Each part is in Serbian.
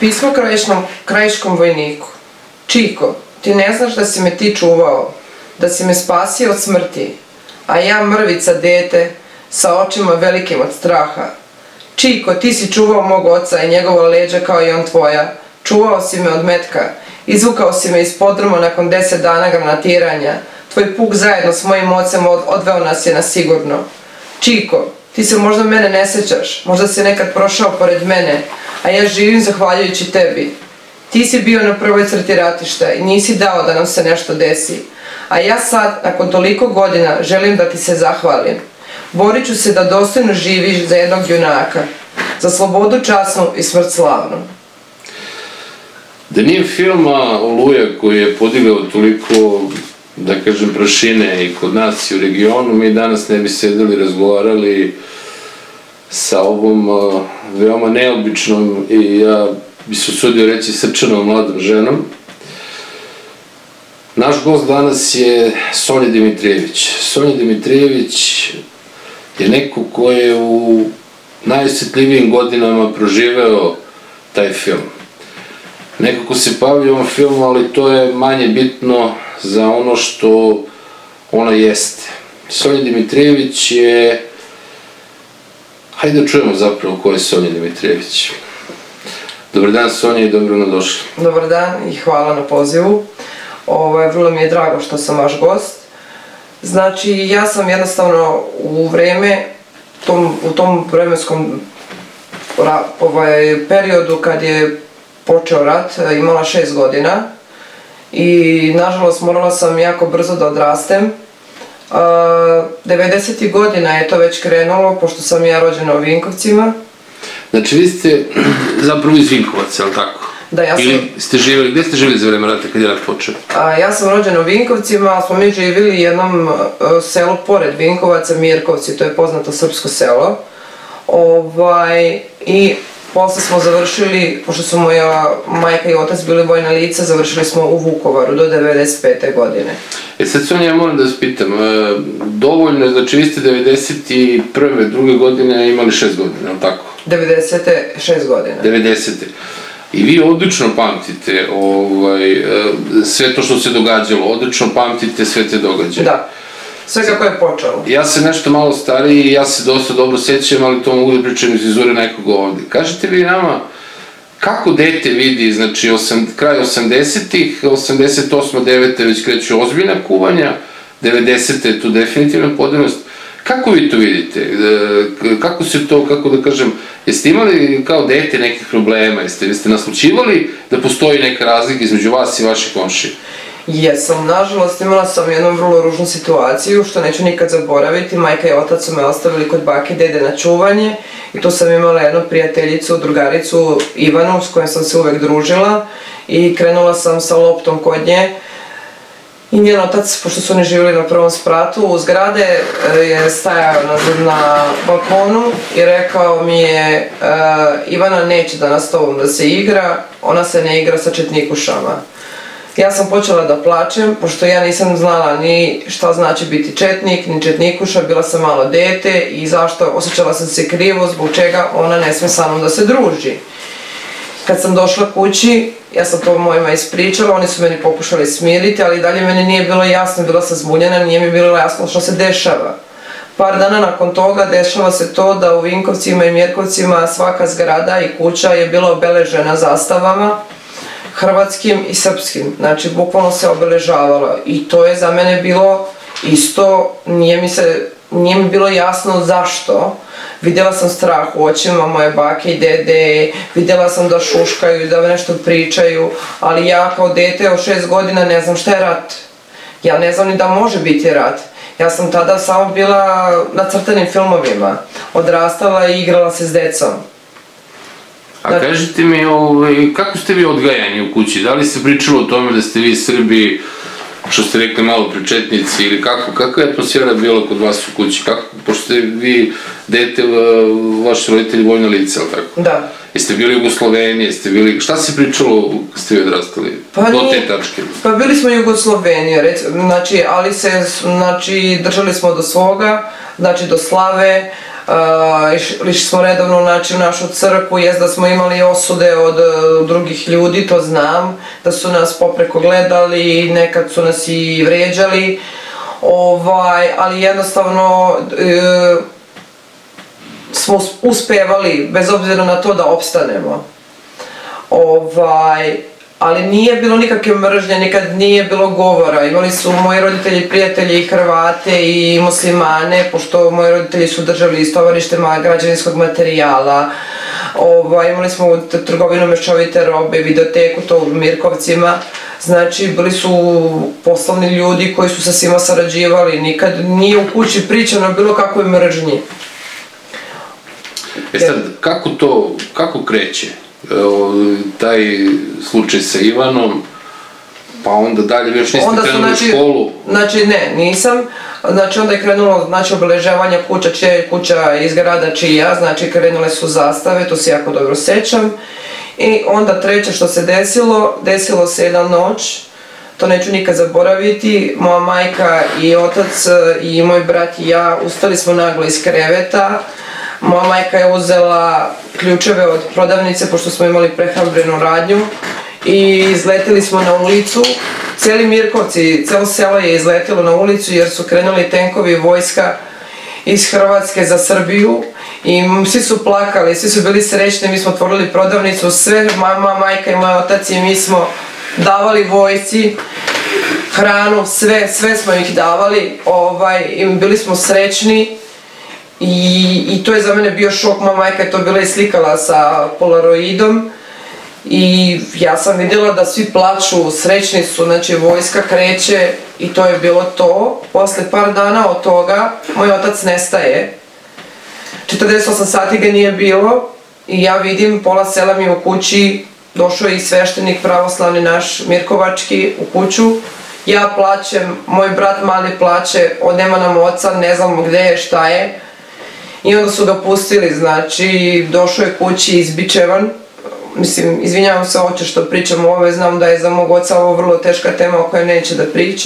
Pismo krajiškom vojniku. Čiko, ti ne znaš da si me ti čuvao, da si me spasio od smrti, a ja mrvica dete, sa očima velikim od straha. Čiko, ti si čuvao mog oca i njegova leđa kao i on tvoja, čuvao si me od metka, izvukao si me iz podruma nakon 10 dana granatiranja, tvoj puk zajedno s mojim ocem odveo nas je na sigurno. Čiko, ti se možda mene ne sećaš, možda si nekad prošao pored mene, a ja živim zahvaljujući tebi. Ti si bio na prvoj crti ratišta i nisi dao da nam se nešto desi. A ja sad, nakon toliko godina, želim da ti se zahvalim. Borit ću se da dostojno živiš za jednog junaka, za slobodu časnu i smrt slavnu. Da nije filma Oluja koji je podigao toliko, da kažem, prašine i kod nas i u regionu, mi danas ne bi sedeli, razgovarali sa ovom veoma neobičnom i ja bi se usudio reći srčanom mladom ženom. Naš gost danas je Sonja Dimitrijević. Sonja Dimitrijević je neko ko je u najosjetljivijim godinama proživeo taj film. Neko ko se bavi ovom filmu, ali to je manje bitno za ono što ona jeste. Sonja Dimitrijević je... Hajde da čujemo zapravo ko je Sonja Dimitrijević. Dobar dan, Sonja, i dobro nam došli. Dobar dan i hvala na pozivu. Vrlo mi je drago što sam vaš gost. Znači, ja sam jednostavno u tom vremenskom periodu kad je počeo rat, imala 6 godina i nažalost morala sam jako brzo da odrastem. 90. godina je to već krenulo, pošto sam ja rođena u Vinkovcima. Znači, vi ste zapravo iz Vinkovaca, je li tako? Da, ja sam... Ili ste živjeli, gdje ste živjeli za vreme rata kad je rat počeo? Ja sam rođena u Vinkovcima, ali smo mi živjeli u jednom selu pored Vinkovaca, Mirkovci, to je poznato srpsko selo. I posle smo završili, pošto su moja majka i otac bili vojna lica, završili smo u Vukovaru do 95. godine. Sad, Sonja, ja moram da vas pitam, dovoljno, znači vi ste 91. druge godine imali 6 godina, je li tako? 90. 6 godina. 90. I vi odlično pamtite sve to što se događalo, odlično pamtite sve te događaje. Da, sve kako je počelo. Ja sam nešto malo stariji i ja se dosta dobro sećam, ali to mogu da pričam iz vizure nekog ovdje. Kažete vi nama, kako dete vidi, znači kraj 80-ih, 88. 9. već kreću ozbiljna kuvanja, 90. je tu definitivna podenost. Kako vi to vidite? Kako se to, kako da kažem, jeste imali kao dete nekih problema? Jeste naslučivali da postoji neka razlika između vas i vaše komšije? Jesam, nažalost imala sam jednu vrlo ružnu situaciju što neću nikad zaboraviti. Majka i otac su me ostavili kod bake i dede na čuvanje i tu sam imala jednu prijateljicu, drugaricu Ivanu s kojom sam se uvek družila i krenula sam sa loptom kod nje. I njen otac, pošto su oni živjeli na prvom spratu u zgrade, je stajao na balkonu i rekao mi je Ivana neće danas s tobom da se igra, ona se ne igra sa četnikušama. Ja sam počela da plačem, pošto ja nisam znala ni šta znači biti četnik, ni četnikuša, bila sam malo dete i zašto, osjećala sam se krivo zbog čega ona ne sme sa mnom da se druži. Kad sam došla kući, ja sam to mojima ispričala, oni su meni pokušali smiriti, ali dalje meni nije bilo jasno, bila sam zbunjena, nije mi bilo jasno što se dešava. Par dana nakon toga dešava se to da u Vinkovcima i Mirkovcima svaka zgrada i kuća je bila obeležena zastavama, hrvatskim i srpskim, znači bukvalno se obeležavalo i to je za mene bilo isto, nije mi bilo jasno zašto. Vidjela sam strah u očima moje bake i dede, vidjela sam da šuškaju i da nešto pričaju, ali ja kao dete od 6 godina ne znam šta je rat. Ja ne znam ni da može biti rat. Ja sam tada samo bila na crtanim filmovima, odrastala i igrala se s decom. A kažete mi, kako ste vi odgajani u kući? Da li se pričalo o tome da ste vi Srbi, što ste rekli malo pričetnici, ili kakva je atmosfera bila kod vas u kući? Pošto ste vi dete, vaši roditelji vojna lica, ali tako? Da. Jeste bili u Jugosloveniji, jeste bili... Šta se pričalo kad ste vi odrastali? Do te tačke? Pa bili smo Jugoslovenija, ali se, držali smo do svoga, znači do slave, Išli smo redovno u našu crkvu, jest da smo imali osude od drugih ljudi, to znam, da su nas popreko gledali, nekad su nas i vređali, ali jednostavno smo uspevali, bez obzira na to, da opstanemo. Ali nije bilo nikakve mržnje, nikad nije bilo govora. Imali su moji roditelji, prijatelji i Hrvate i muslimane, pošto moji roditelji su držali iz tovarištima građevinskog materijala. Imali smo trgovinu mešovite robe, videoteku, to u Mirkovcima. Znači, bili su poslovni ljudi koji su sa svima sarađivali. Nikad nije u kući pričano bilo kakvoj mržnji. Sad, kako kreće taj slučaj sa Ivanom, pa onda dalje još niste krenuli u školu? Znači ne, nisam. Znači onda je krenulo obeležavanje kuća iz grada čija, znači krenule su zastave, to se jako dobro sjećam. I onda treće što se desilo se jedna noć, to neću nikad zaboraviti, moja majka i otac i moj brat i ja ustali smo naglo iz kreveta. Moja majka je uzela ključeve od prodavnice, pošto smo imali prehrambenu radnju, i izletili smo na ulicu. Cijeli Mirkovci, cijelo selo je izletilo na ulicu jer su krenuli tenkovi vojska iz Hrvatske za Srbiju i svi su plakali, svi su bili srećni, mi smo otvorili prodavnicu, sve mama, majka i moj otac i mi smo davali vojsci hranu, sve smo ih davali i bili smo srećni. I to je za mene bio šok, moja majka je to bila i slikala sa polaroidom i ja sam vidjela da svi plaču, srećni su, znači vojska kreće i to je bilo to. Posle par dana od toga moj otac nestaje, 48 sati ga nije bilo i ja vidim pola sela mi u kući, došao je i sveštenik pravoslavni naš Mirkovački u kuću. Ja plačem, moj brat mali plače, nema nam oca, ne znamo gde je, šta je. I onda su ga pustili, znači došao je kući izbičevan. Mislim, izvinjavam se oče što pričam o ovome, znam da je za mog oca ovo vrlo teška tema o kojoj neće da priča.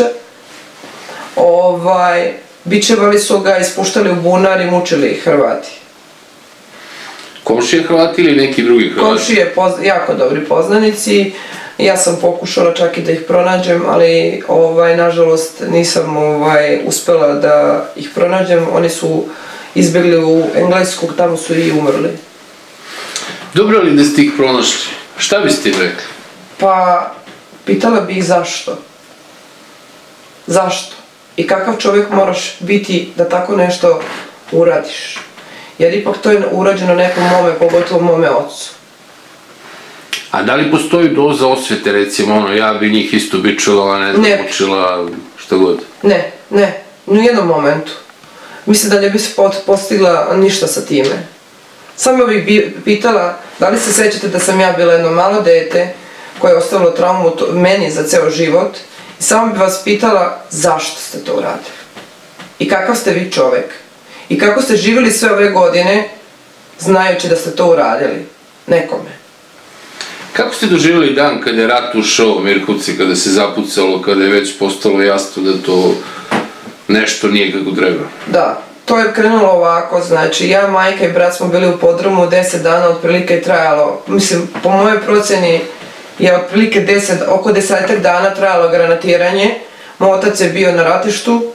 Bičevali su ga, ispuštali u bunar i mučili ih Hrvati. Komšije Hrvati ili neki drugi Hrvati? Komšije, jako dobri poznanici. Ja sam pokušala čak i da ih pronađem, ali nažalost nisam uspela da ih pronađem. Oni su izbjegli u Englesku, tamo su i umrli. Dobro li da ste ih pronašli? Šta biste im rekli? Pa, pitala bi ih zašto. Zašto? I kakav čovjek moraš biti da tako nešto uradiš? Jer ipak to je urađeno nekom mome, pogotovo mome ocu. A da li postoji doza osvete, recimo, ja bi njih isto bičila, ne znam, učila, šta god? Ne, ni u jednom momentu. Mislim da ne bi se postigla ništa sa time. Samo bih pitala, da li se sjećate da sam ja bila jedno malo dete koje je ostavilo traumu meni za ceo život i samo bih vas pitala zašto ste to uradili i kakav ste vi čovjek i kako ste živjeli sve ove godine znajući da ste to uradili nekome. Kako ste doživjeli dan kada je rat ušao u Mirkovci, kada se zapucalo, kada je već postalo jasno da to nešto nije kako treba? Da, to je krenulo ovako, znači ja, majka i brat smo bili u podrumu, 10 dana otprilike je trajalo, mislim, po mojoj procjeni je otprilike oko 10 dana trajalo granatiranje, moj otac je bio na ratištu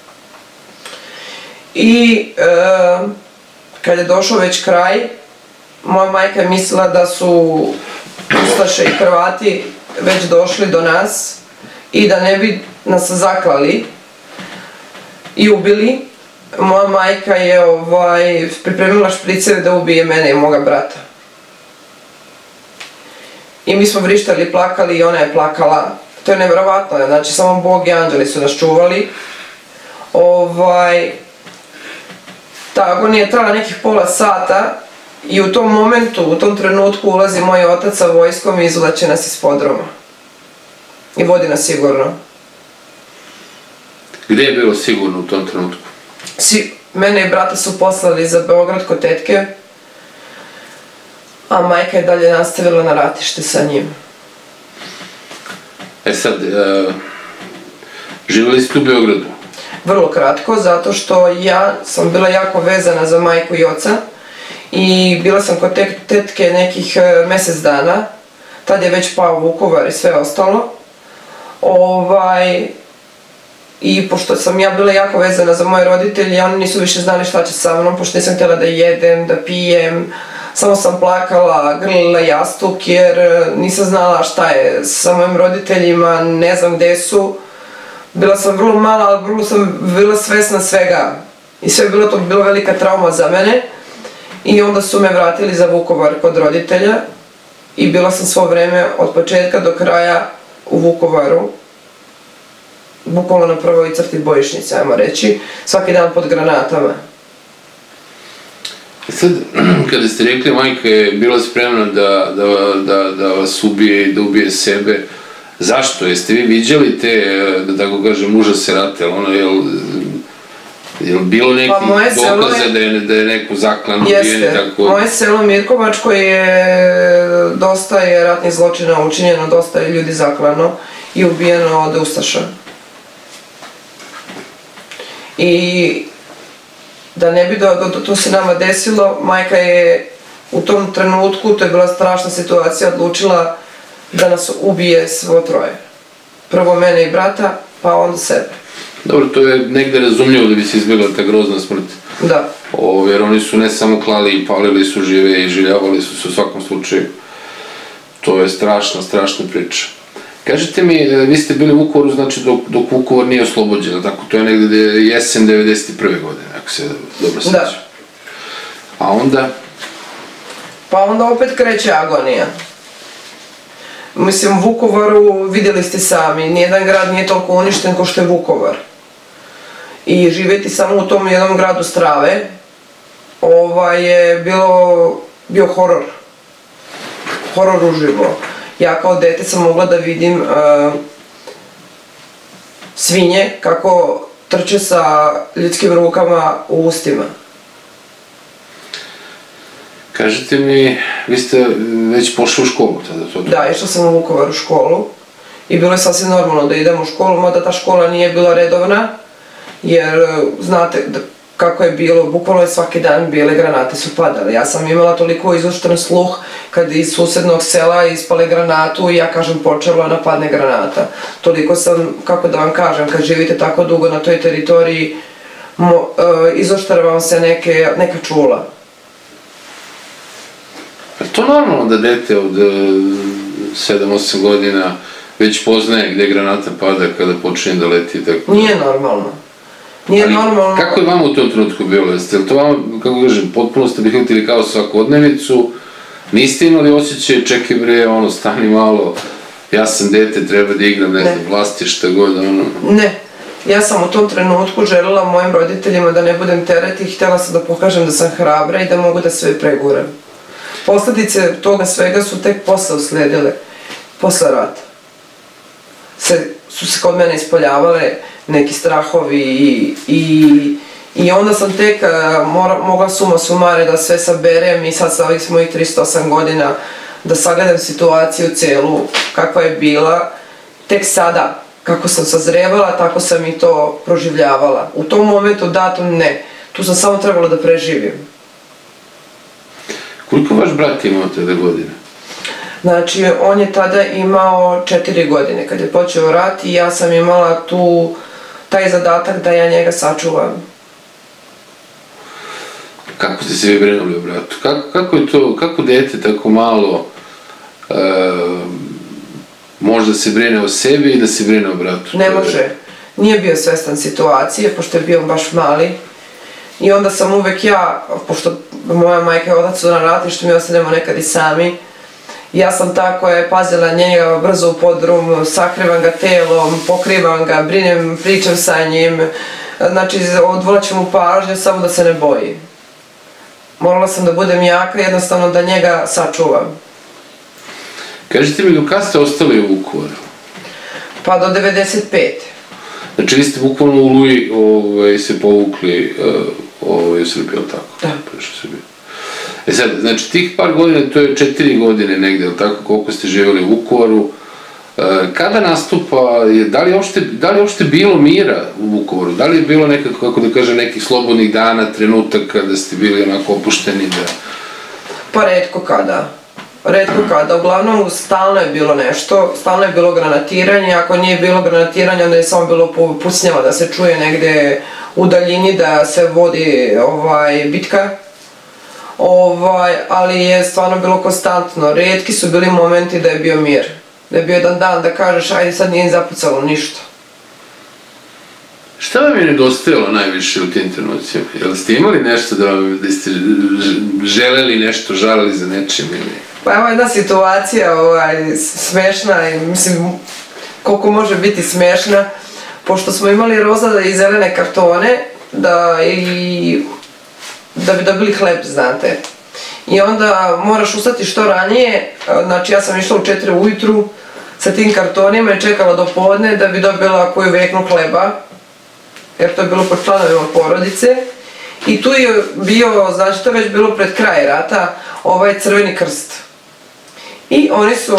i kad je došao već kraj, moja majka je mislila da su Ustaše i Hrvati već došli do nas i da ne bi nas zaklali i ubili. Moja majka je pripremila špriceve da ubije mene i moga brata. I mi smo vrištali i plakali i ona je plakala. To je nevjerovatno, znači samo Bog i anđeli su nas čuvali. Ta agonija je trajala nekih pola sata i u tom momentu, u tom trenutku ulazi moj otac sa vojskom i izvlači nas iz podruma. I vodi nas sigurno. Gdje je bilo sigurno u tom trenutku? Mene i brata su poslali za Beograd kod tetke, a majka je dalje nastavila na ratište sa njim. Sad, živjeli ste u Beogradu? vrlo kratko, zato što ja sam bila jako vezana za majku i oca i bila sam kod tetke nekih mjesec dana, tad je već pao Vukovar i sve ostalo. I pošto sam ja bila jako vezana za moje roditelje, oni nisu više znali šta će sa mnom, pošto nisam htjela da jedem, da pijem, samo sam plakala, grlila jastuk jer nisam znala šta je sa mojim roditeljima, ne znam gdje su. Bila sam vrlo mala, ali vrlo sam bila svesna svega i sve je bilo to bila velika trauma za mene. I onda su me vratili za Vukovar kod roditelja i bila sam svo vrijeme od početka do kraja u Vukovaru, bukvalno na prvoj crti bojišnice, ajmo reći, svaki dan pod granatama. Sad, kada ste rekli majka je bila spremna da vas ubije i da ubije sebe, zašto? Jeste vi viđali te, da tako kažem, užase rata? Je li bilo nekih dokaza da je neko zaklan ubijen? Jeste. Moje selo Mirkovačko je dosta je ratnih zločina učinjeno, dosta je ljudi zaklano i ubijeno od ustaša. I da ne bi to se nama desilo, majka je u tom trenutku, to je bila strašna situacija, odlučila da nas ubije svo troje. Prvo mene i brata, pa onda sebe. Dobro, to je negde razumljivo da bi se izbjegla ta grozna smrt. Da. Jer oni su ne samo klali i palili su žive i željavali su se u svakom slučaju. To je strašna, strašna priča. Kažite mi, vi ste bili u Vukovaru, znači dok Vukovar nije oslobođen, tako to je negde jesen 1991. godine, ako se dobro sjećam. Da. A onda? Pa onda opet kreće agonija. Mislim, u Vukovaru vidjeli ste sami, nijedan grad nije toliko uništen kao što je Vukovar. I živjeti samo u tom jednom gradu strave, je bio horor. Horor uživo. Ja kao dete sam mogla da vidim svinje kako trče sa ljudskim rukama u ustima. Kažete mi, vi ste već pošli u školu tada? Da, išla sam u Vukovar u školu i bilo je sasvim normalno da idem u školu, mada ta škola nije bila redovna, jer znate kako je bilo, bukvalno je svaki dan bile granate su padale. Ja sam imala toliko izoštren sluh kad iz susjednog sela ispale granatu i ja kažem počelo da padne granata. Toliko sam, kako da vam kažem, kad živite tako dugo na toj teritoriji, izoštre vam se neka čula. Je to normalno da dete od 7-8 godina već poznaje gdje granata pada kada počinje da leti? Nije normalno. Nije normalno. Kako je vama u tom trenutku bilo? Jeste li to vama, kako kažem, potpuno ste prihvatili kao svakodnevicu? Niste imali osjećaj, čekaj bre, stani malo, ja sam dete, treba da igram, ne znam, vlasti, šta god, Ne. Ja sam u tom trenutku željela mojim roditeljima da ne budem teret i htjela sam da pokažem da sam hrabra i da mogu da sve preguram. Posljedice toga svega su tek posle uslijedile, posle rata. Su se kod mene ispoljavale neki strahovi i onda sam tek mogla suma sumare da sve saberem i sad sa ovih mojih 308 godina da sagledam situaciju celu kakva je bila. Tek sada, kako sam sazrevala, tako sam i to proživljavala. U tom momentu datom ne, tu sam samo trebala da preživim. Koliko vaš brat imao tada godine? Znači, on je tada imao 4 godine kad je počeo rat i ja sam imala taj zadatak da ja njega sačuvam. Kako ste se vi brinuli o bratu? Kako je to, kako dete tako malo možda se brine o sebi i da se brine o bratu? Ne može. Nije bio svestan situacije, pošto je bio baš mali. I onda sam uvek ja, pošto moja majka i otac su na ratištu, mi ostanemo nekad i sami. Ja sam ta koja je pazila njega brzo u podrum, sakrivam ga telom, pokrivam ga, brinem, pričam sa njim. Znači, odvlačim mu pažnju samo da se ne boji. Morala sam da budem jaka, jednostavno da njega sačuvam. Kažite mi, do kada ste ostali u Vukovaru? Pa do 95. Znači, vi ste bukvalno u Oluji se povukli u Srbiji, ali tako? Da. Sad, znači, tih par godina, to je 4 godine negde, ali tako, koliko ste živjeli u Vukovaru, Kada nastupa, da li je uopšte bilo mira u Vukovaru? Da li je bilo nekako, kako da kažem, nekih slobodnih dana, trenutaka da ste bili onako opušteni da... Pa retko kada, uglavnom stalno je bilo nešto, stalno je bilo granatiranje, ako nije bilo granatiranje onda je samo bilo pucnjava da se čuje negde u daljini da se vodi bitka, ali je stvarno bilo konstantno, retki su bili momenti da je bio mir, da je bio jedan dan da kažeš ajde sad nije zapucalo ništa. Šta vam je nedostajalo najviše u tim trenucima? Jel ste imali nešto da ste želeli nešto, žalili za nečim ili... Pa evo jedna situacija smešna, mislim koliko može biti smešna, pošto smo imali roza i zelene kartone da bi dobili hleb, znate. I onda moraš ustati što ranije, znači ja sam išla u 4 ujutru sa tim kartonima i čekala do podne da bi dobila koju veknu hleba, jer to je bilo pod članovima porodice. I tu je bio, znači to je već bilo pred kraj rata, Crveni krst. I oni su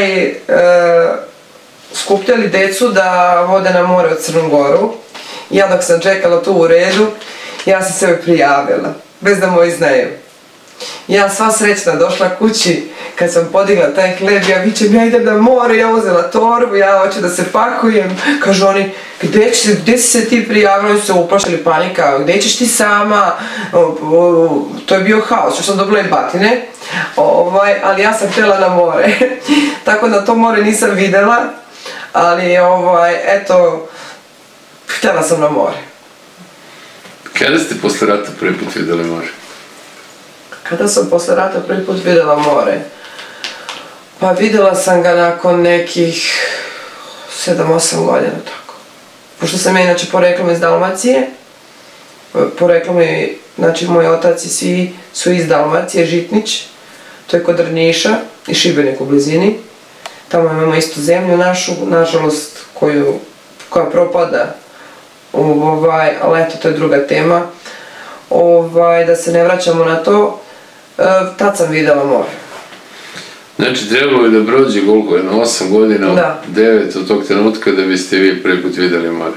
skupljali decu da vode na more u Crnu Goru. Ja dok sam čekala tu u redu, ja sam se prijavila, bez da moji znaju. Ja sva srećna došla kući, kad sam podigla taj hleb, ja vičem, ja idem na more, ja uzela torbu, ja hoću da se pakujem. Kažu oni, gdje si se ti prijavila, oni su se uplašili, panika, gdje ćeš ti sama, to je bio haos, još sam dobila i batine, ali ja sam htjela na more, tako da to more nisam videla, ali eto, htjela sam na more. Kada ste posle rata prvi put videli more? Kada sam posle rata prvi put videla more? Pa videla sam ga nakon nekih 7-8 godina, tako. Pošto sam ja inače poreklom iz Dalmacije, poreklom je, znači moj otac i svi su iz Dalmacije, Žitnić, to je kod Drniša i Šibenik u blizini. Tamo imamo istu zemlju našu, nažalost, koja propada, ali eto, to je druga tema. Da se ne vraćamo na to, tad sam videla more. Znači, trebalo je da prođe koliko je, na 8 godina, 9 od tog trenutka da biste vi prvi put videli more.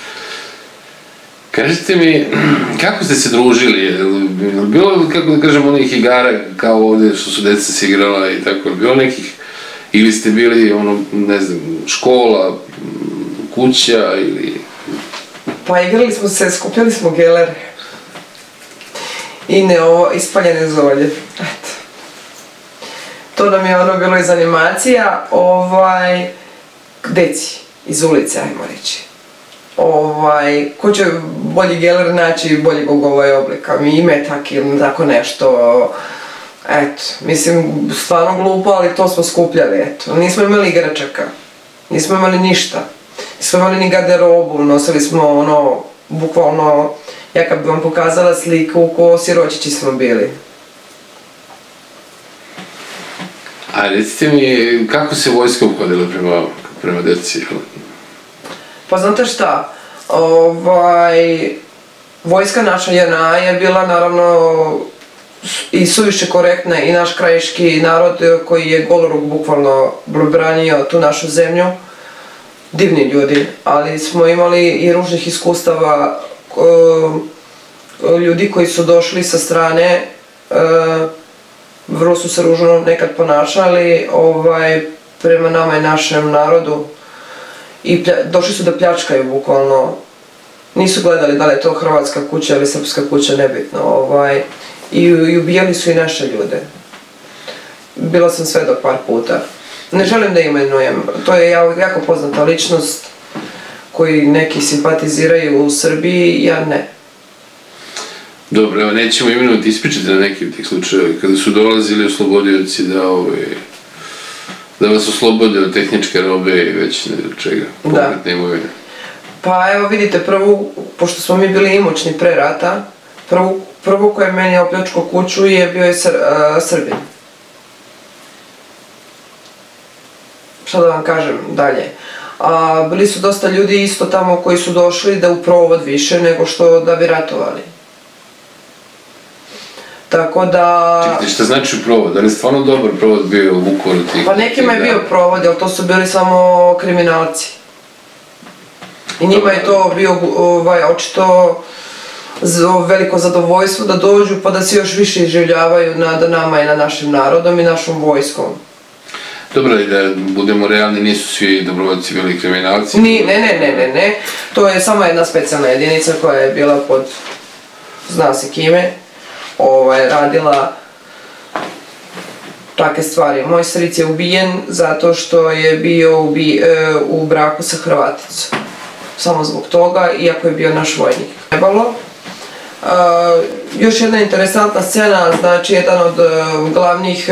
Kažite mi, kako ste se družili? Bilo, kako da kažem, onih igara kao ovde što su deca se igrala i tako, bilo nekih, ili ste bili, ne znam, škola, kuća ili... Pa igrali smo se, skupljali smo gelere. I ispaljene zolje, eto. To nam je bilo iz animacija, deci, iz ulice, ajmo reći. Ko će bolji geler naći, bolji bogovoj oblika, imetak ili tako nešto, eto. Mislim, stvarno glupo, ali to smo skupljali, eto. Nismo imali igračaka, nismo imali ništa. Nismo imali ni garderobu, nosili smo bukvalno, ja kad bi vam pokazala sliku, ko siročići smo bili. A recite mi, kako se vojska uhodila prema deci? Pa znate šta, vojska naša JNA je bila naravno i suviše korektna i naš krajiški narod koji je goloruk bukvalno branio tu našu zemlju. Divni ljudi, ali smo imali i ružnih iskustava, ljudi koji su došli sa strane, vrlo su se ružno nekad ponašali prema nama i našem narodu i došli su da pljačkaju bukvalno. Nisu gledali da li je to hrvatska kuća ili srpska kuća, nebitno, i ubijali su i naše ljude. Bila sam svedok par puta. Ne želim da imenujem, to je jako poznata ličnost koji neki simpatiziraju u Srbiji, ja ne. Dobro, evo nećemo imenovati, ispričati na neki od tih slučajeva, kada su dolazili oslobodioci da vas oslobode od tehničke robe i već ne do čega, konkretne imovine. Pa evo vidite, pošto smo mi bili imućni pre rata, prvo koje je meni opljačkao kuću je bio je Srbin. Šta da vam kažem dalje. Bili su dosta ljudi isto tamo koji su došli da u provod više nego što da bi ratovali. Tako da... Čekajte, šta znači provod? Da li je stvarno dobar provod bio u Vukovaru tih? Pa nekima je bio provod, ali to su bili samo kriminalci. I njima je to bio očito veliko zadovoljstvo da dođu pa da se još više iživljavaju nad nama i nad našim narodom i našom vojskom. Dobro, i da budemo realni, nisu svi dobrovoljci bili kriminalci? Ne. To je samo jedna specijalna jedinica koja je bila pod, zna se kime, radila takve stvari. Moj stric je ubijen zato što je bio u braku sa Hrvaticom. Samo zbog toga, iako je bio naš vojnik. Još jedna interesantna scena, znači jedan od glavnih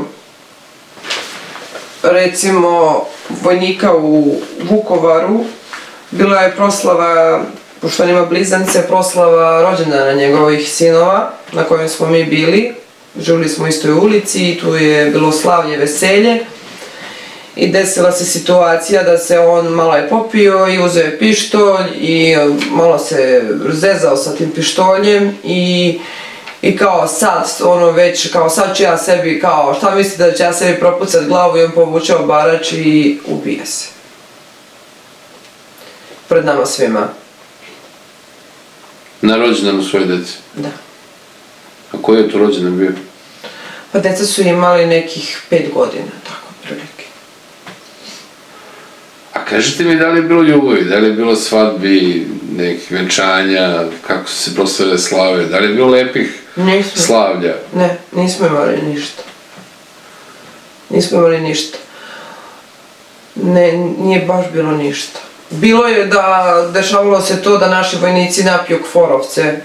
recimo vojnika u Vukovaru, bila je proslava, pošto on ima blizance, proslava rođendana njegovih sinova na kojem smo mi bili. Živjeli smo u istoj ulici i tu je bilo slavlje, veselje i desila se situacija da se on malo je popio i uzeo je pištolj i malo se zezao sa tim pištoljem i kao sad, ono već, kao sad ću ja sebi, kao šta misli da će ja sebi propucat glavu i on povuče obarač i ubije se. Pred nama svima. Na rođendanu svoje dece? Da. A koji je to rođendan bio? Pa deca su imali nekih 5 godina, tako prilike. A kažete mi da li je bilo ljubavi, da li je bilo svadbi, nekih venčanja, kako su se proslavile slave, da li je bilo lepih slavlja? Ne, nismo imali ništa. Nismo imali ništa. Ne, nije baš bilo ništa. Bilo je da, dešavalo se to da naši vojnici napiju kforovce.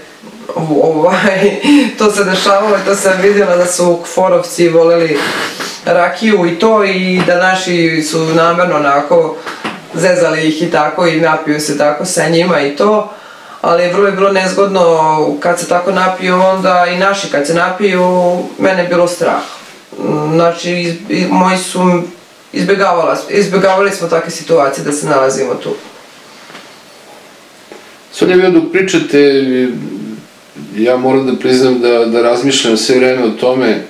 To se dešavalo i to sam vidjela da su kforovci voleli rakiju i to i da naši su namjerno onako zezali ih i tako i napiju se tako sa njima i to. Ali vrlo je bilo nezgodno kad se tako napiju, onda i naši kad se napiju, mene je bilo strah. Znači, moji su izbjegavali smo takve situacije da se nalazimo tu. Sonja, vi dok pričate, ja moram da priznam da razmišljam sve vreme o tome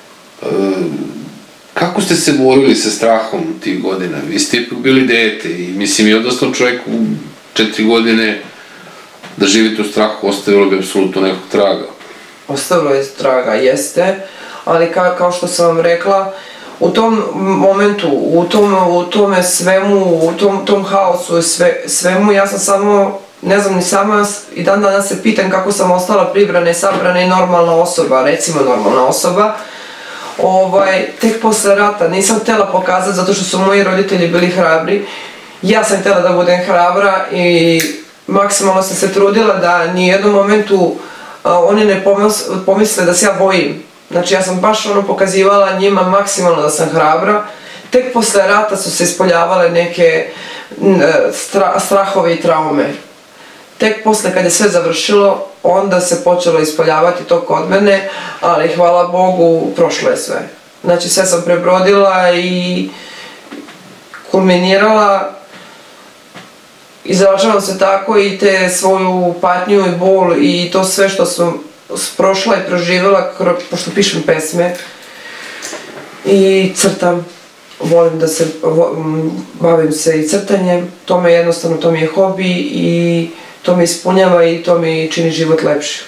kako ste se borili sa strahom tih godina. Vi ste ipak bili dete i mislim i odnosno čovjek u 4 godine da živite u strahu ostavilo bi apsolutno nekog traga. Ostavilo je traga, jeste, ali kao što sam vam rekla, u tom momentu, u tome svemu, u tom haosu svemu, ja sam samo, ne znam ni sama, i dan danas se pitam kako sam ostala pribrana i sabrana i normalna osoba, recimo normalna osoba. Tek posle rata nisam htjela pokazati zato što su moji roditelji bili hrabri. Ja sam htjela da budem hrabra i maksimalno sam se trudila da ni u jednom momentu oni ne pomisle da se ja bojim. Znači ja sam baš pokazivala njima maksimalno da sam hrabra. Tek posle rata su se ispoljavale neke strahove i traume. Tek posle kad je sve završilo, onda se počelo ispoljavati to kod mene, ali hvala Bogu, prošlo je sve. Znači sve sam prebrodila i kulminirala, izražavam se tako i te svoju patnju i bol i to sve što sam prošla i proživjela, pošto pišem pesme i crtam. Volim da se, bavim se i crtanjem, to me jednostavno, to mi je hobi i to me ispunjava i to mi čini život lepši.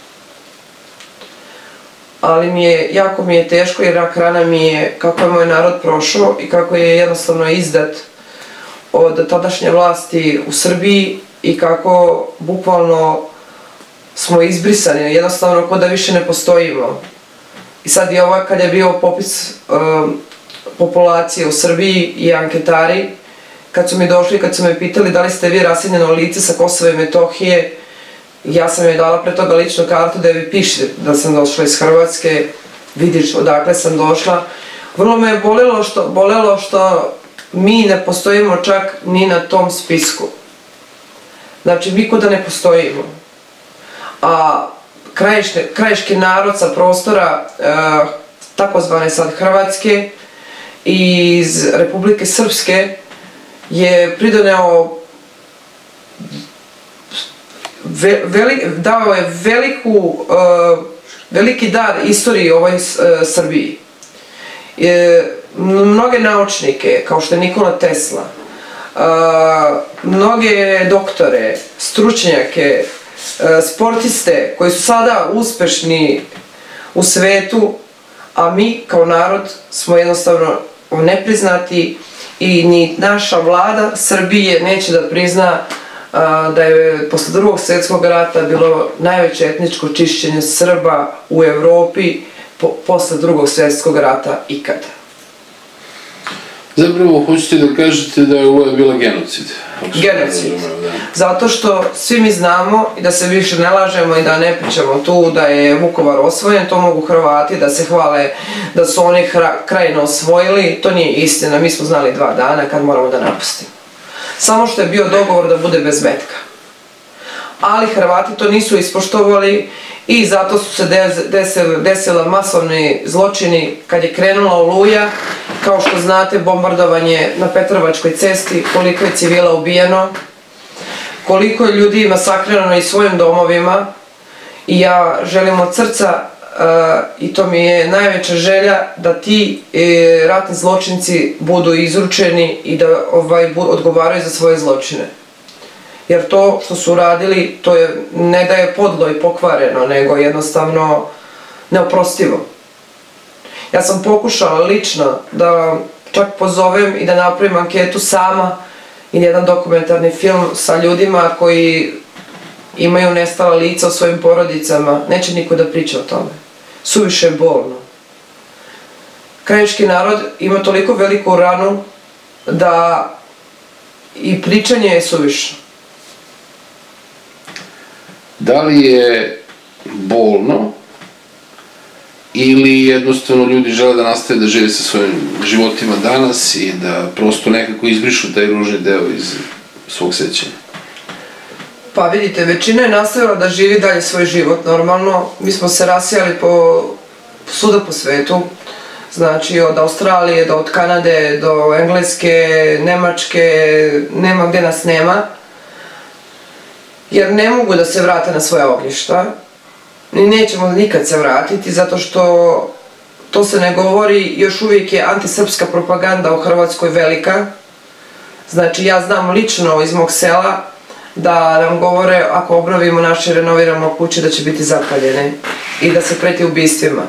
Ali jako mi je teško jer rak rana mi je kako je moj narod prošao i kako je jednostavno izdat od tadašnje vlasti u Srbiji i kako bukvalno smo izbrisani, jednostavno kao da više ne postojimo. I sad je ovo kad je bio popis populacije u Srbiji i anketari, kad su mi došli i kad su me pitali da li ste vi raseljeno lice sa Kosova i Metohije, ja sam joj dala pre toga ličnu kartu da vi pišete da sam došla iz Hrvatske, vidiš odakle sam došla. Vrlo me je bolelo što mi ne postojimo čak ni na tom spisku. Znači, mi kod da ne postojimo. A krajiški narod sa prostora takozvane sad Hrvatske i iz Republike Srpske je pridoneo, dao je veliku veliki dar istoriji ovoj Srbiji. Mnoge naučnike, kao što je Nikola Tesla, mnoge doktore, stručnjake, sportiste koji su sada uspešni u svetu, a mi kao narod smo jednostavno nepriznati i ni naša vlada Srbije neće da prizna da je posle Drugog svjetskog rata bilo najveće etničko čišćenje Srba u Evropi posle Drugog svjetskog rata ikada. Zapravo, hoćete da kažete da je ovo bila genocid? Genocid. Zato što svi mi znamo i da se više ne lažemo i da ne pričamo tu da je Vukovar osvojen, to mogu Hrvati da se hvale da su oni Krajinu osvojili, to nije istina, mi smo znali 2 dana kad moramo da napustimo. Samo što je bio dogovor da bude bez metka. Ali Hrvati to nisu ispoštovali i zato su se desila masovni zločini kad je krenula Oluja. Kao što znate, bombardovanje na Petrovačkoj cesti, koliko je civila ubijeno, koliko je ljudi masakrirano i svojim domovima. I ja želim od srca, i to mi je najveća želja, da ti ratni zločinci budu izručeni i da odgovaraju za svoje zločine. Jer to što su uradili, to je ne da je podlo i pokvareno, nego jednostavno neoprostivo. Ja sam pokušala lično da čak pozovem i da napravim anketu sama i jedan dokumentarni film sa ljudima koji imaju nestala lica u svojim porodicama. Neće niko da priča o tome. Suviše je bolno. Krajiški narod ima toliko veliku ranu da i pričanje je suvišno. Da li je bolno ili jednostavno ljudi žele da nastave da žive sa svojim životima danas i da prosto nekako izbrišu taj ružni deo iz svog sećanja? Pa vidite, većina je nastavila da živi dalje svoj život normalno. Mi smo se rasijali svuda po svetu, znači od Australije, od Kanade, do Engleske, Nemačke, nema gde nas nema. Jer ne mogu da se vrate na svoje ognjišta. I nećemo nikad se vratiti, zato što to se ne govori, još uvijek je antisrpska propaganda u Hrvatskoj velika. Znači, ja znam lično iz mog sela da nam govore ako obnovimo naše i renoviramo kuće da će biti zapaljene i da se preti ubistvima.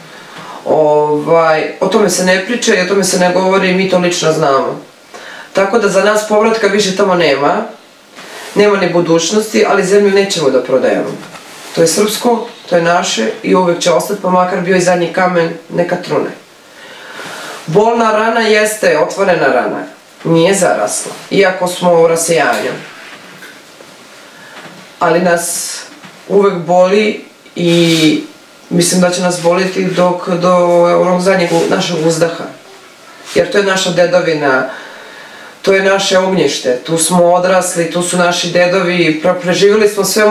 O tome se ne priča i o tome se ne govori i mi to lično znamo. Tako da za nas povratka više tamo nema ni budućnosti, ali zemlju nećemo da prodajemo. To je srpsko, to je naše i uvek će ostati, pa makar bio i zadnji kamen, neka trune. Bolna rana jeste otvorena rana, nije zarasla, iako smo u rasejanju. Ali nas uvek boli i mislim da će nas boliti do onog zadnjeg našeg uzdaha. Jer to je naša dedovina, to je naše ognjište, tu smo odrasli, tu su naši dedovi, preživjeli smo sve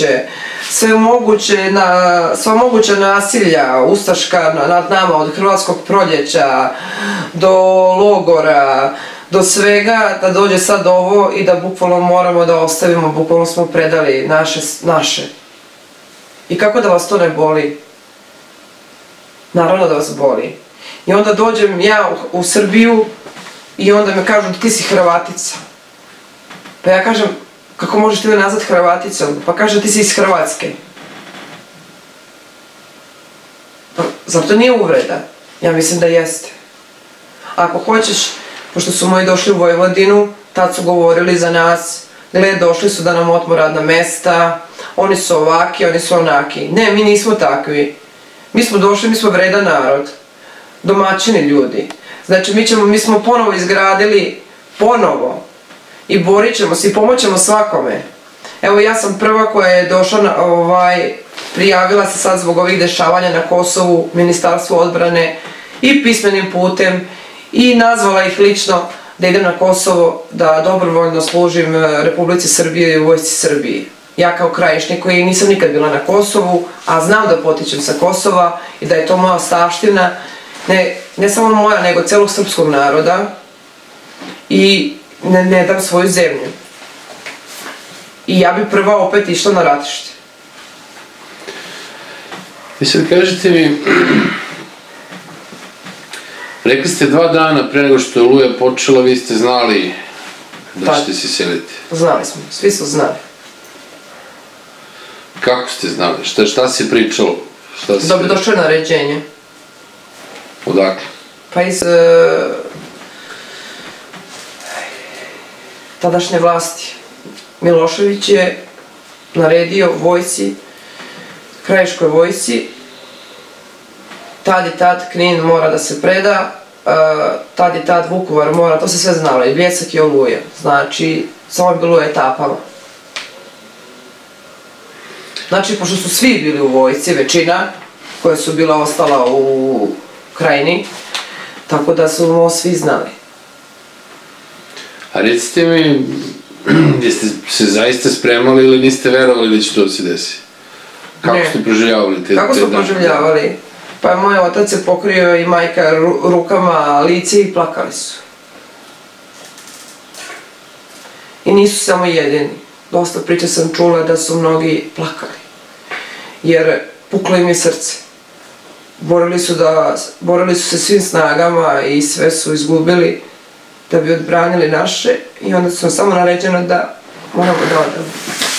moguće nasilja, ustaška nad nama, od Hrvatskog proljeća do logora, do svega, da dođe sad ovo i da bukvalno moramo da ostavimo, bukvalno smo predali naše. I kako da vas to ne boli? Naravno da vas boli. I onda dođem ja u Srbiju i onda me kažu ti si Hrvatica. Pa ja kažem, kako možeš ti me nazvat Hrvaticom? Pa kaže ti si iz Hrvatske. Pa zar to nije uvreda? Ja mislim da jeste. Ako hoćeš, pošto su moji došli u Vojvodinu, tad su govorili za nas, gle, došli su da nam otmu radna mesta, oni su ovaki, oni su onaki. Ne, mi nismo takvi. Mi smo došli, mi smo vredan narod. Domaćini ljudi. Znači, mi smo ponovo izgradili, ponovo, i borit ćemo se i pomoćemo svakome. Evo, ja sam prva koja je došla, prijavila se sad zbog ovih dešavanja na Kosovu, Ministarstvu odbrane i pismenim putem i nazvala ih lično da idem na Kosovo, da dobrovoljno služim Republici Srbije i Vojsci Srbije. Ja kao krajišnik koji nisam nikad bila na Kosovu, a znam da potičem sa Kosova i da je to moja ostavština, ne samo moja, nego celog srpskog naroda, i ne dam svoju zemlju. I ja bi prva opet išla na ratište. I sad kažete mi, rekli ste 2 dana pre nego što je Oluja počela, vi ste znali da ćete se seliti. Znali smo, svi su znali. Kako ste znali? Šta se pričalo? Došlo je naređenje. Odakle? Pa iz tadašnje vlasti. Milošević je naredio vojsci, krajiškoj vojsci, tad i tad Knin mora da se preda, tad i tad Vukovar mora, to se sve znalo, i Bljesak i Oluja. Znači, samo je bilo u etapama. Znači, pošto su svi bili u vojsci, većina, koja su bila ostala u Krajini, tako da su ovo svi znali. A recite mi, jeste se zaista spremali ili niste verovali da će to da se desi? Kako ste proživljavali te dane? Kako smo proživljavali? Pa moj otac je pokrio i majka rukama lice i plakali su. I nisu samo jedini. Dosta priča sam čula da su mnogi plakali. Jer puklo im je srce. Borili su se svim snagama i sve su izgubili da bi odbranili naše i onda su nam samo naređeno da moramo da odemo.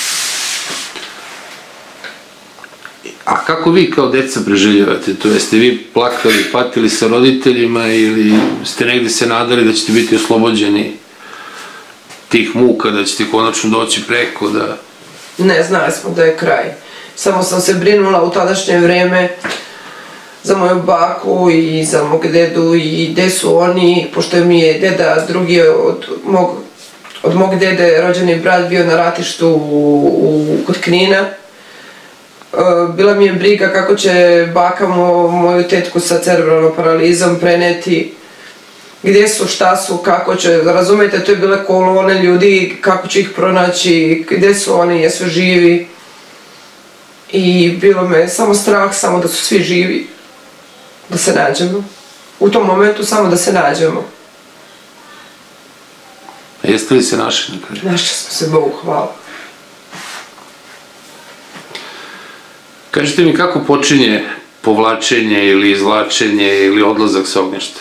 A kako vi kao deca preživljavate? To jeste vi plakali, patili sa roditeljima ili ste negdje se nadali da ćete biti oslobođeni tih muka, da ćete konačno doći preko, da... Ne, znali smo da je kraj. Samo sam se brinula u tadašnje vreme za moju baku i za mog dedu i gde su oni, pošto mi je deda drugi od mog dede rođeni brat bio na ratištu kod Knina. Bila mi je briga kako će baka moju tetku sa cerebralnom paralizom preneti, gdje su, šta su, kako će, razumijete, to je bile kolone ljudi, kako će ih pronaći, gdje su oni, jesu živi. I bilo me samo strah, samo da su svi živi, da se nađemo. U tom momentu samo da se nađemo. A jeste li se našli na kraju? Našli smo se, Bogu hvala. Kažite mi kako počinje povlačenje ili izvlačenje ili odlazak sa ognjišta?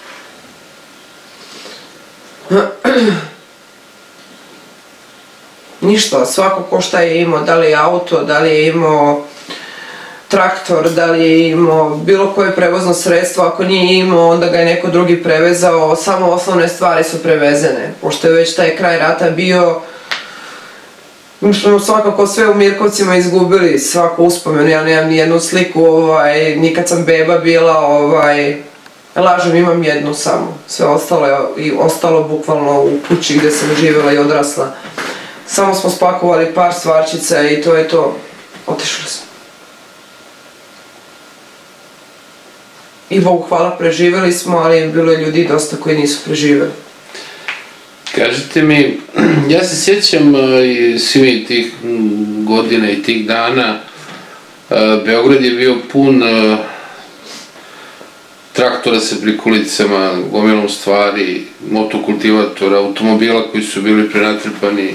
Ništa, svako ko šta je imao, da li je auto, da li je imao traktor, da li je imao bilo koje prevozno sredstvo, ako nije imao, onda ga je neko drugi prevezao, samo osnovne stvari su prevezene. Pošto je već taj kraj rata bio, mi smo svakako sve u Mirkovcima izgubili, svaku uspomenu, ja nemam ni jednu sliku, ni kad sam beba bila, lažem, imam jednu samo, sve ostalo bukvalno u kući gde sam živjela i odrasla. Samo smo spakovali par stvarčica i to je to, otišli smo. I Bogu hvala, preživjeli smo, ali bilo je ljudi dosta koji nisu preživjeli. Kažite mi, ja se sjećam i svi tih godina i tih dana, Beograd je bio pun traktora sa prikolicama, gomilom stvari, motokultivatora, automobila koji su bili prenatrpani,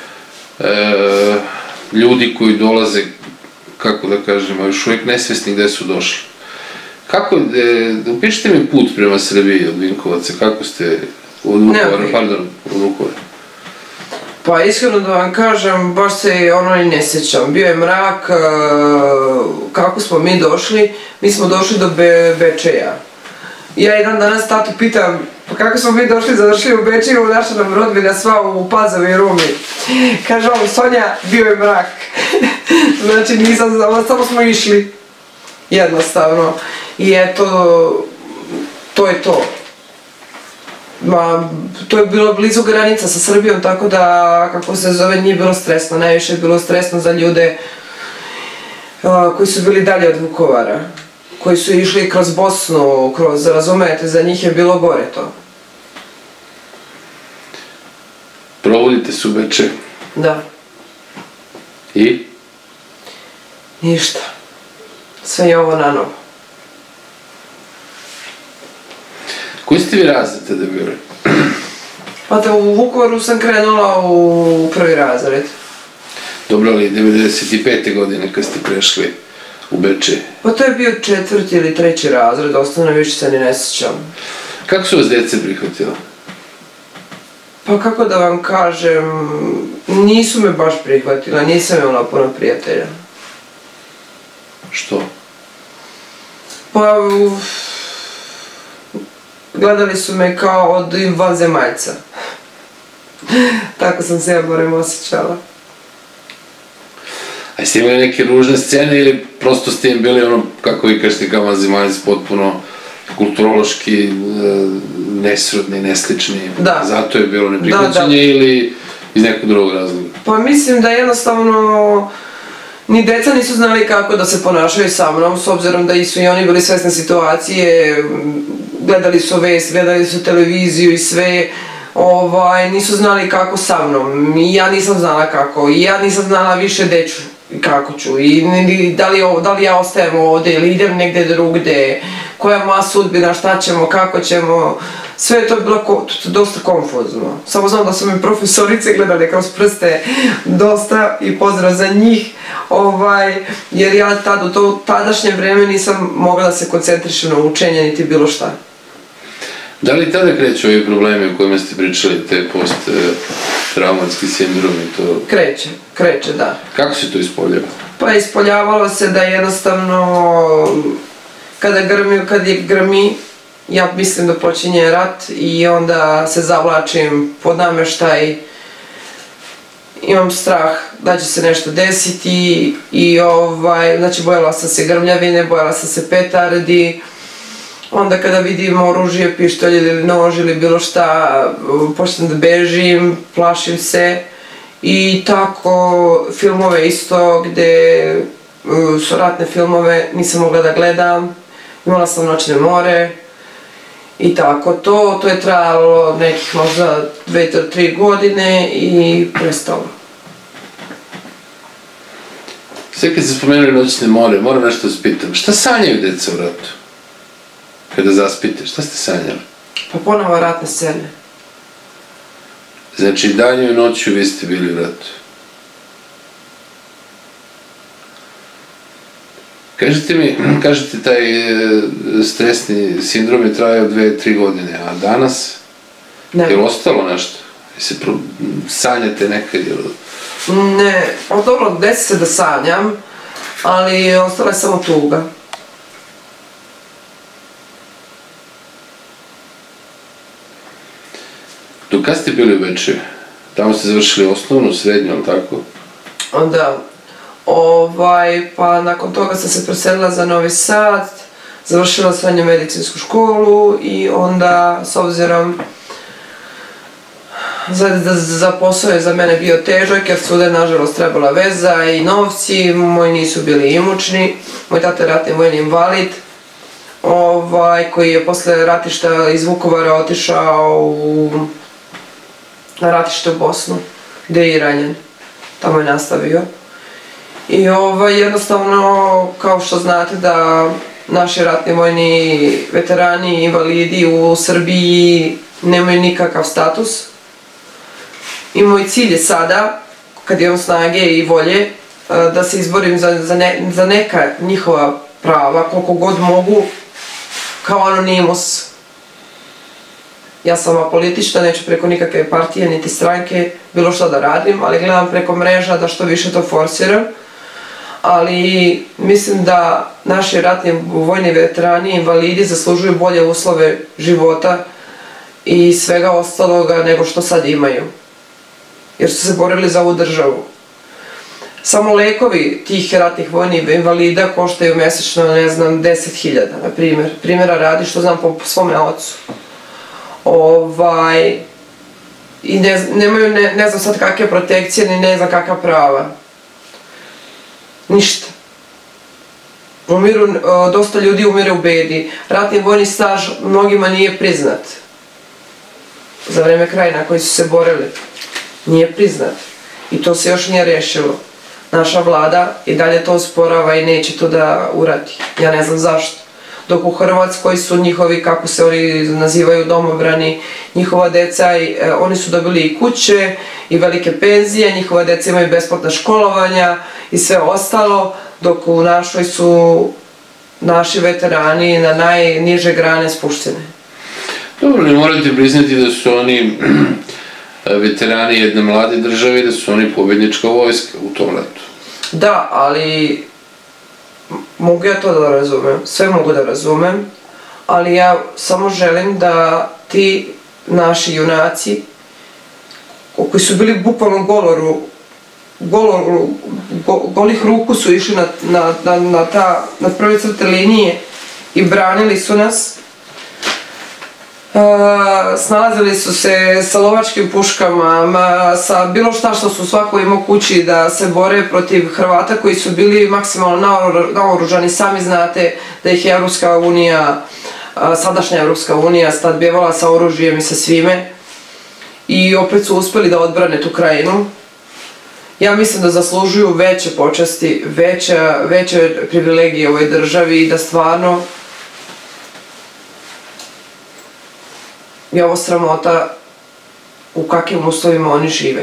ljudi koji dolaze, kako da kažem, još uvijek nesvesni gde su došli. Kako, upišite mi put prema Srbiji od Vinkovaca, kako ste od Vukovara? Pa iskreno da vam kažem, baš se ono i ne sjećam. Bio je mrak, kako smo mi došli? Mi smo došli do Bečeja. Ja jedan danas tatu pitam, pa kako smo mi došli, završili u Bečeju, naša nam rodbina sva u Pazovi i Rumi. Kaže on, Sonja, bio je mrak. Znači nisam znala, samo smo išli. Jednostavno. I eto, to je to. To je bilo blizu granica sa Srbijom, tako da, kako se zove, nije bilo stresno. Najviše je bilo stresno za ljude koji su bili dalje od Vukovara, koji su išli kroz Bosnu, razumete, za njih je bilo gore to. Provodite se u Bečeju? Da. I? Ništa. Sve je ovo na novo. Koji ste vi razred tada bili? Pa da, u Vukovaru sam krenula u prvi razred. Dobro, ali 95. godine kad ste prešli, u Bečej? Pa to je bio 4. ili 3. razred, osnovno više se ni ne sjećam. Kako su vas djece prihvatila? Pa kako da vam kažem, nisu me baš prihvatila, nisam imala puno prijatelja. Što? Pa gledali su me kao od vanzemaljca. Tako sam se ja barem osjećala. A jeste imali neke ružne scene ili prosto ste im bili ono, kako vi kažete, kao vanzemaljci, potpuno kulturološki nesrodni, neslični? Da. Zato je bilo neprihvaćanje ili iz nekog drugog razloga? Pa mislim da jednostavno ni deca nisu znali kako da se ponašaju sa mnom, s obzirom da su i oni bili svesne situacije, gledali su vest, gledali su televiziju i sve, nisu znali kako sa mnom, i ja nisam znala kako, i ja nisam znala više gde ću i kako ću, i da li ja ostajem ovde ili idem negde drugde, koja je moja sudbina, šta ćemo, kako ćemo, sve je to bilo dosta konfuzno. Samo znam da su mi profesorice gledali kroz prste dosta i pozdrav za njih, jer ja tad u to tadašnje vreme nisam mogla da se koncentrišem na učenje niti bilo šta. Da li tada kreću ovi problemi o kojima ste pričali, te post-traumatski sindrom i to? Kreće, da. Kako se to ispoljava? Pa ispoljavalo se da jednostavno kad je grmi, ja mislim da počinje rat i onda se zavlačim pod nameštaj, imam strah da će se nešto desiti i znači bojala sam se grmljavine, bojala sam se petardi. Onda kada vidim oružje, pištolj ili nož ili bilo šta, počnem da bežim, plašim se. I tako filmove isto gde su ratne filmove, nisam mogla da gledam, imala sam noćne more. I tako, to je trajalo nekih možda 2-3 godine i prestalo. Sve kad ste spomenuli noćne more, moram nešto da vas pitam, šta sanjaju deca u ratu? Kada zaspite, šta ste sanjali? Pa ponovo ratne scene. Znači, danju i noću vi ste bili u ratu. Kažete taj stresni sindrom je trajao 2-3 godine, a danas? Ne. Je li ostalo nešto? Sanjate nekad? Ne, dobro, desi se da sanjam, ali ostala je samo tuga. Do kad ste bili u Bečeju? Tamo ste završili osnovnu, srednju, ali tako? Da. Pa nakon toga sam se preselila za Novi Sad, završila srednju medicinsku školu i onda, s obzirom, za posao je za mene bio težak jer svuda je nažalost trebala veza i novci, moji nisu bili imućni, moj tata je ratni vojni invalid, koji je posle ratišta iz Vukovara otišao na ratište u Bosnu, gde je i ranjen, tamo je nastavio. I jednostavno, kao što znate da naši ratni vojni veterani i invalidi u Srbiji nemaju nikakav status. I moj cilj je sada, kad imam snage i volje, da se izborim za neka njihova prava, koliko god mogu, kao anonimus. Ja sam apolitična, neću preko nikakve partije niti stranke bilo što da radim, ali gledam preko mreža da što više to forsiram. Ali mislim da naši ratni vojni veterani i invalidi zaslužuju bolje uslove života i svega ostaloga nego što sad imaju. Jer su se borili za ovu državu. Samo lekovi tih ratnih vojnih invalida koštaju mesečno, ne znam, 10.000, na primjer. Primjera radi što znam po svome ocu. I nemaju, ne znam sad kakve protekcije, ni ne znam kakva prava. Ništa. Dosta ljudi umire u bedi. Ratni vojni staž mnogima nije priznat. Za vreme Krajina koji su se borili. Nije priznat. I to se još nije rešilo. Naša vlada i dalje to usporava i neće to da uradi. Ja ne znam zašto. Dok u Hrvatskoj su njihovi, kako se oni nazivaju, domobrani, njihova deca, oni su dobili i kuće i velike penzije, njihova deca imaju besplatna školovanja i sve ostalo, dok u našoj su naši veterani na najniže grane spuštene. Dobro, ne morate priznati da su oni veterani jedne mlade države i da su oni pobednička vojska u tom ratu. Da, ali mogu ja to da razumem, sve mogu da razumem, ali ja samo želim da ti naši junaci, koji su bili bukvalno golih ruku su išli na prve crte linije i branili su nas. Snalazili su se sa lovačkim puškama, sa bilo šta što su svako imao kući da se bore protiv Hrvata koji su bili maksimalno naoružani. Sami znate da ih je Evropska unija, sadašnja Evropska unija, snabdevala sa oružjem i sa svime. I opet su uspeli da odbrane tu krajinu. Ja mislim da zaslužuju veće počasti, veće privilegije u ovoj državi i da stvarno je ovo sramota u kakvim uslovima oni žive.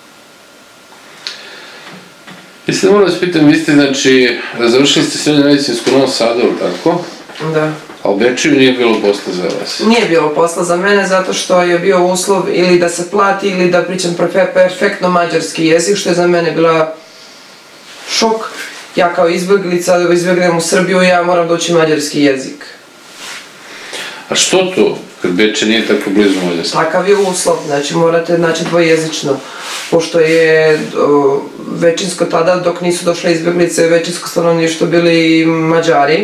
Mislim da moram vas pitam, vi ste, znači, završili ste srednju medicinsku u Novom Sadu, tako? Da. A u Bečeju nije bilo posla za vas? Nije bilo posla za mene zato što je bio uslov ili da se plati ili da pričam perfektno mađarski jezik, što je za mene bila šok. Ja kao izbjeglica, da izbjegnem u Srbiju, ja moram da učim mađarski jezik. A što to, kad Beče nije tako blizu Mađarske? Takav je uslov, znači morate naći dvojezično, pošto je većinsko tada, dok nisu došle izbjeglice, većinsko stanovništvo bili Mađari.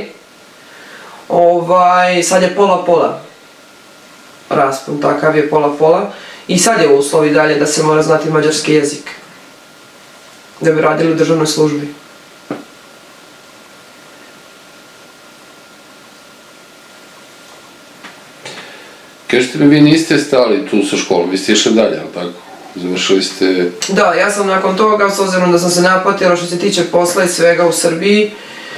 Sad je pola-pola raspon, takav je pola-pola. I sad je uslov i dalje da se mora znati mađarski jezik, da bi radili u državnoj službi. Kažete mi, vi niste stali tu sa školom, vi ste išli dalje, ali tako? Završili ste... Da, ja sam nakon toga, s obzirom da sam se napatila što se tiče posla i svega u Srbiji,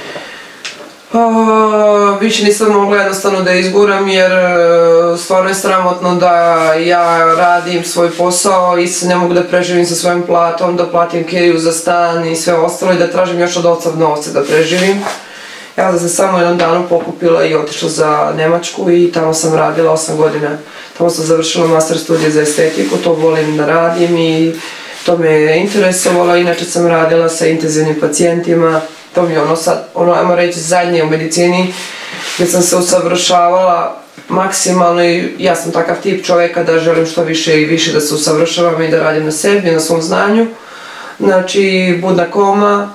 više nisam mogla jednostavno da izguram jer stvarno je sramotno da ja radim svoj posao i ne mogu da preživim sa svojim platom, da platim kiriju za stan i sve ostalo i da tražim još od oca novce da preživim. Ja sam se samo jednom danu pokupila i otišla za Nemačku i tamo sam radila 8 godina. Tamo sam završila master studije za estetiku, to volim da radim i to me je interesovalo. Inače sam radila sa intenzivnim pacijentima. To mi je ajmo reći, zadnje u medicini, gdje sam se usavršavala maksimalno i ja sam takav tip čovjeka da želim što više i više da se usavršavam i da radim na sebi, na svom znanju. Znači, budna koma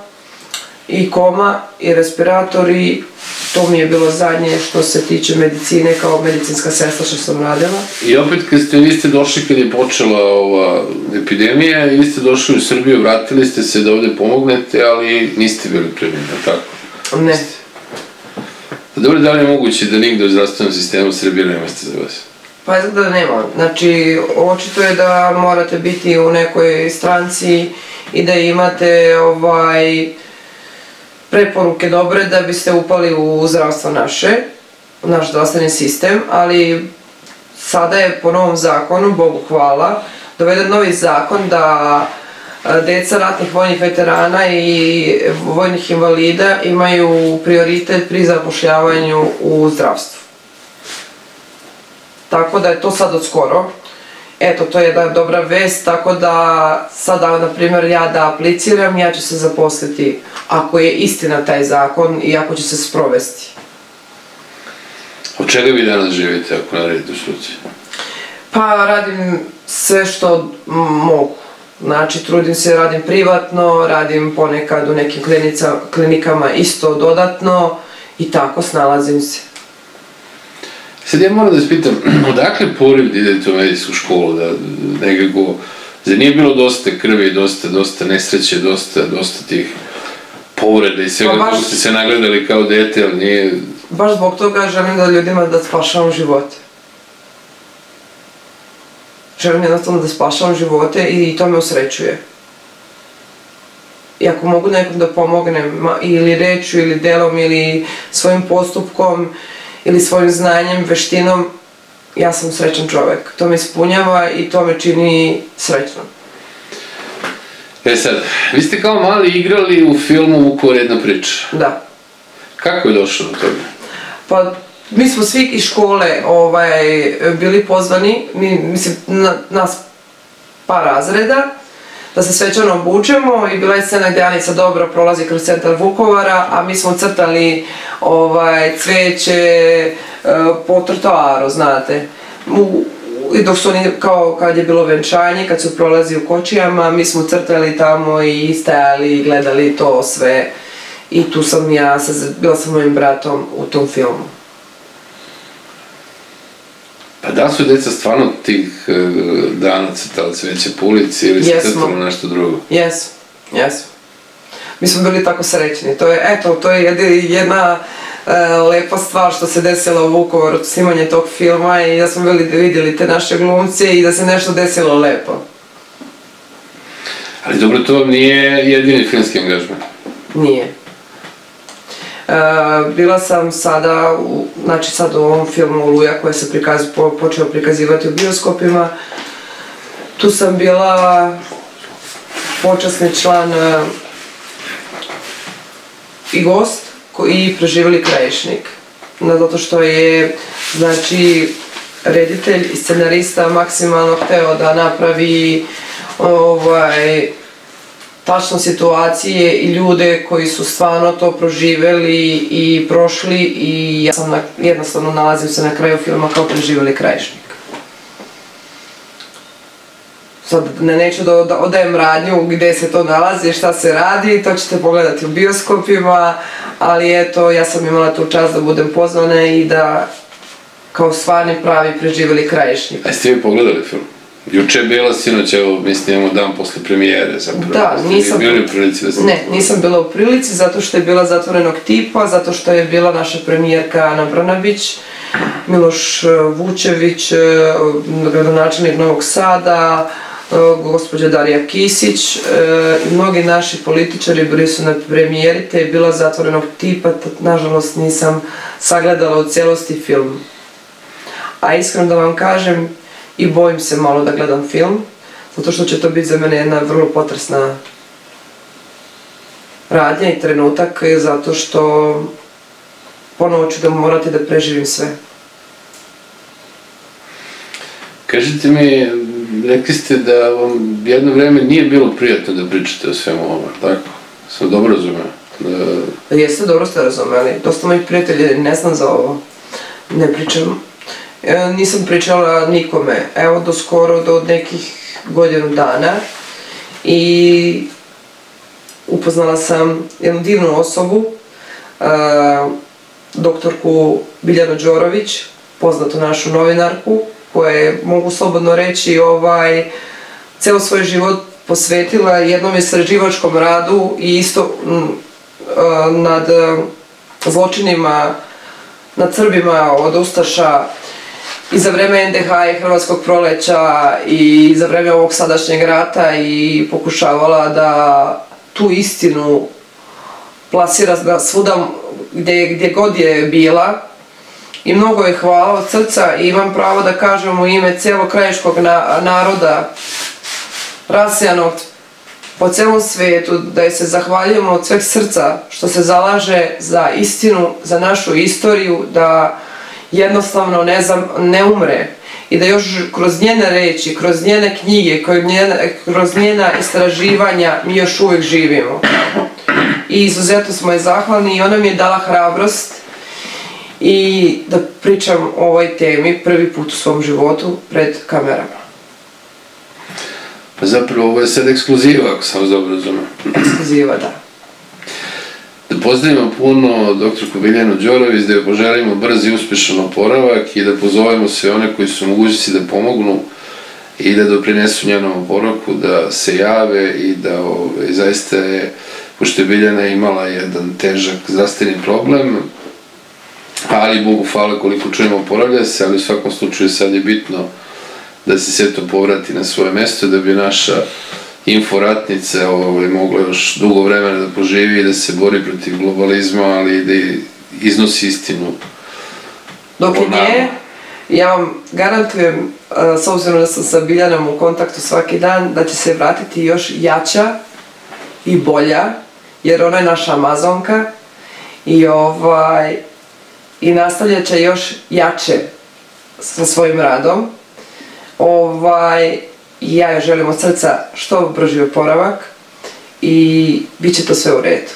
i respiratori, to mi je bilo zadnje što se tiče medicine kao medicinska sestra što sam radila. I opet vi ste došli kad je počela ova epidemija i vi ste došli u Srbiju, vratili ste se da ovde pomognete, ali niste bili primljeni, tako? Ne. Dobro, da li je moguće da nigde u zdravstvenom sistemu Srbije nema mesta za vas? Pa izgleda da nema. Znači, očito je da morate biti u nekoj stranci i da imate preporuke dobre da biste upali u zdravstvo naš zdravstveni sistem, ali sada je po novom zakonu, Bogu hvala, doveden novi zakon da deca ratnih vojnih veterana i vojnih invalida imaju prioritet pri zapošljavanju u zdravstvu. Tako da je to sad od skoro. Eto, to je jedna dobra vest, tako da sada, na primjer, ja da apliciram, ja ću se zaposliti ako je istina taj zakon i ako će se sprovesti. Od čega vi danas živite ako ne radite u struci? Pa radim sve što mogu. Znači, trudim se, radim privatno, radim ponekad u nekim klinikama isto dodatno i tako snalazim se. Sad ja moram da vas pitam, odakle poriv da idete u medicinsku školu, da nekako, zar nije bilo dosta krvi, dosta nesreće, dosta tih povreda i svega kako ste se nagledali kao dete, ali nije... Baš zbog toga želim da ljudima da spašavam živote. Želim jednostavno da spašavam živote i to me usrećuje. I ako mogu nekom da pomognem ili rečju ili delom ili svojim postupkom ili svojim znanjem, veštinom, ja sam srećan čovek. To me ispunjava i to me čini srećnom. E sad, vi ste kao mali igrali u filmu Vukovar jedna priča. Da. Kako je došlo do toga? Pa, mi smo svi iz škole bili pozvani, mislim, nas par razreda, da se svečano obučemo i bila je scena gdje Anica Dobro prolazi kroz centar Vukovara, a mi smo crtali cveće po trotoaru, znate. I dok su oni, kao kad je bilo venčanje, kad su prolazi u kočijama, mi smo crtali tamo i stajali i gledali to sve. I tu sam ja, bila sam mojim bratom u tom filmu. Pa da li su djeca stvarno tih dana crtali cveće po ulici ili se crtalo nešto drugo? Jesu. Mi smo bili tako srećni. To je jedna lepa stvar što se desila u Vukovaru, snimanje tog filma i da smo vidjeli te naše glumce i da se nešto desilo lepo. Ali dobro, to vam nije jedini filmski angažman? Nije. Bila sam sada, sad u ovom filmu Oluja koji se počeo prikazivati u bioskopima. Tu sam bila počasni član i gost i preživjeli Krajišnik. Zato što je, reditelj i scenarista maksimalno hteo da napravi tačno situacije i ljude koji su stvarno to proživjeli i prošli i ja sam jednostavno nalazim se na kraju filma kao preživjeli Krajišnik. Sad neću da odajem radnju gdje se to nalazi, šta se radi, to ćete pogledati u bioskopima, ali eto, ja sam imala tu čast da budem pozvana i da kao stvarni pravi preživjeli Krajišnik. A jeste vi pogledali film? Juče je bila, sinoć, evo, mi snimamo dan posle premijere zapravo. Da, nisam... Bili u prilici da snimamo? Ne, nisam bila u prilici zato što je bila zatvorenog tipa, zato što je bila naša premijerka Ana Brnabić, Miloš Vučević, gradonačelnik Novog Sada, gospođa Darija Kisić i mnogi naši političari bili su na premijeri, te je bila zatvorenog tipa, nažalost nisam sagledala u cijelosti film. A iskreno da vam kažem, i bojim se malo da gledam film, zato što će to biti za mene jedna vrlo potresna radnja i trenutak, zato što ponovo ću da morati da preživim sve. Kažite mi, rekli ste da vam jedno vreme nije bilo prijatno da pričate o svemu ovome, tako? Sam dobro razumeo? Jeste, dobro ste razumeli. Dosta mojih prijatelja ne znam za ovo. Ne pričam. Nisam pričala nikome, evo do skoro, do nekih godinu dana i upoznala sam jednu divnu osobu, doktorku Biljanu Đorović, poznatu našu novinarku, koja je, mogu slobodno reći, ceo svoj život posvetila jednom istraživačkom radu i isto nad zločinima nad Srbima od ustaša i za vreme NDH i Hrvatskog proleća i za vreme ovog sadašnjeg rata i pokušavala da tu istinu plasira svuda gdje god je bila i mnogo je hvala od srca i imam pravo da kažem u ime cijelog krajiškog naroda rasejanog po celom svijetu da je se zahvaljujemo od sveg srca što se zalaže za istinu, za našu istoriju, da jednostavno ne umre i da još kroz njene reči, kroz njene knjige, kroz njena istraživanja mi još uvijek živimo. I izuzetno smo je zahvalni i ona mi je dala hrabrost i da pričam o ovoj temi prvi put u svom životu pred kamerama. Pa zapravo ovo je sad ekskluziva, ako sam vas dobro razumio. Ekskluziva, da. Da pozdravimo puno doktorku Biljanu Đorović, da joj poželimo brz i uspješan oporavak i da pozovemo sve one koji su mogućnosti da pomognu i da doprinesu njenom oporavku, da se jave i da zaista je, pošto je Biljana imala jedan težak zdravstveni problem, ali Bogu hvala koliko čujemo oporavlja se, ali u svakom slučaju sad je bitno da se sve to povrati na svoje mjesto, da bi naša inforatnica mogla još dugo vremena da poživi i da se bori protiv globalizma, ali i da iznosi istinu. Dok je nje, ja vam garantujem, s obzirom da sam sa Biljanom u kontaktu svaki dan, da će se vratiti još jača i bolja, jer ona je naša Amazonka i nastavljat će još jače sa svojim radom. Ja joj želim od srca što brži oporavak i bit će to sve u redu.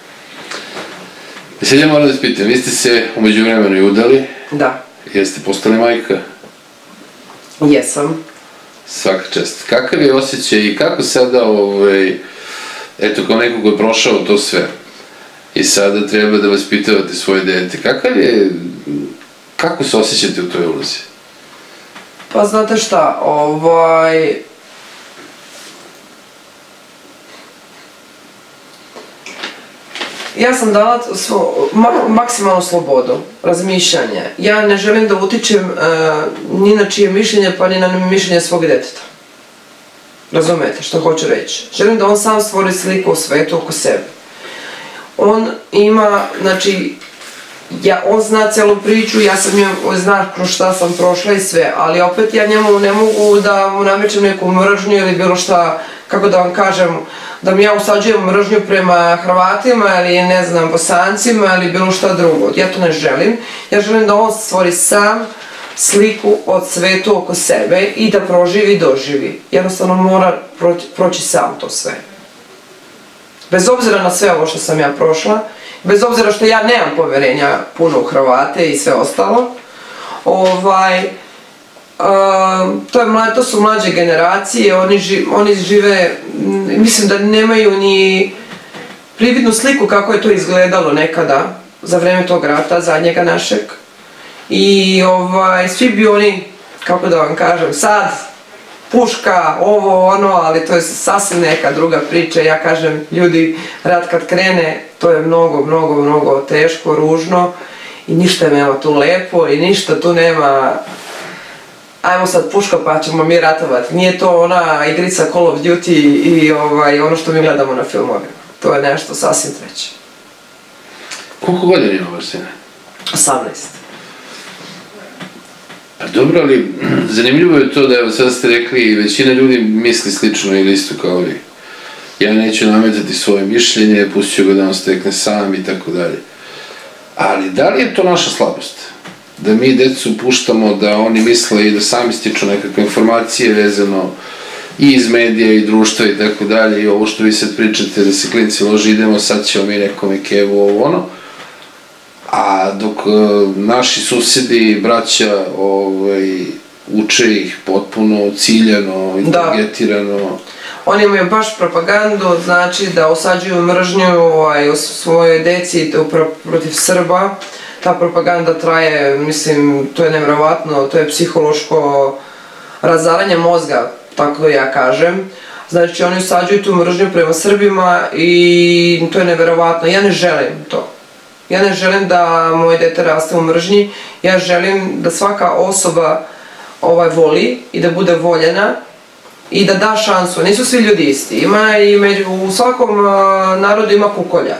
Sad ja moram da spitam, vi ste se u međuvremenu i udali? Da. Jeste postali majka? Jesam. Svaka čast. Kakav je osjećaj i kako sada, eto, kao neko ko je prošao to sve i sada treba da vaspitavate svoje dete, kako se osjećate u toj ulozi? Pa znate šta, ja sam dala maksimalnu slobodu razmišljanja. Ja ne želim da utičem ni na čije mišljenje, pa ni na mišljenje svog deteta. Razumete što hoću reći? Želim da on sam stvori sliku u svetu oko sebe. On ima, znači, on zna celu priču, ja sam njom, zna kroz šta sam prošla i sve, ali opet ja njemu ne mogu da mu namećem neku mržnju ili bilo šta, kako da vam kažem, da mi ja usađujem mržnju prema Hrvatima ili ne znam, Bosancima ili bilo šta drugo. Ja to ne želim. Ja želim da on stvori sam sliku od svetu oko sebe i da proživi i doživi. Jednostavno mora proći sam to sve. Bez obzira na sve ovo što sam ja prošla, bez obzira što ja nemam poverenja puno u Hrvate i sve ostalo, to su mlađe generacije, oni žive, mislim da nemaju ni prividnu sliku kako je to izgledalo nekada za vreme tog rata, zadnjega našeg. I svi bi oni, kako da vam kažem, sad puška, ovo, ono, ali to je sasvim neka druga priča. Ja kažem, ljudi, rat kad krene, to je mnogo, mnogo, mnogo teško, ružno i ništa nema tu lepo i ništa tu nema ajmo sad puška pa ćemo mi ratovati. Nije to ona igrica Call of Duty i ono što mi gledamo na filmovima. To je nešto sasvim treće. Koliko godina ima vaš sine? 18. Pa dobro, ali zanimljivo je to da, evo sad ste rekli, većina ljudi misli slično ili isto kao vi. Ja neću nametati svoje mišljenje, pustit ću ga da on stekne sam i tako dalje. Ali da li je to naša slabost? Da mi decu puštamo da oni misle i da sami stiču nekakve informacije vezano i iz medija i društva i tako dalje, i ovo što vi sad pričate da se klinci loži, idemo sad ćemo mi nekome kevu ovo ono, a dok naši susedi, braća uče ih potpuno ciljano i targetirano. Oni imaju baš propagandu, znači da usađuju mržnju u svojoj deci protiv Srba. Ta propaganda traje, mislim, to je nevjerovatno, to je psihološko razaranje mozga, tako ja kažem. Znači oni usađuju tu mržnju prema Srbima i to je nevjerovatno. Ja ne želim to. Ja ne želim da moje dete raste u mržnji. Ja želim da svaka osoba voli i da bude voljena i da da šansu. Nisu svi ljudi isti. Ima i u svakom narodu ima kukolja.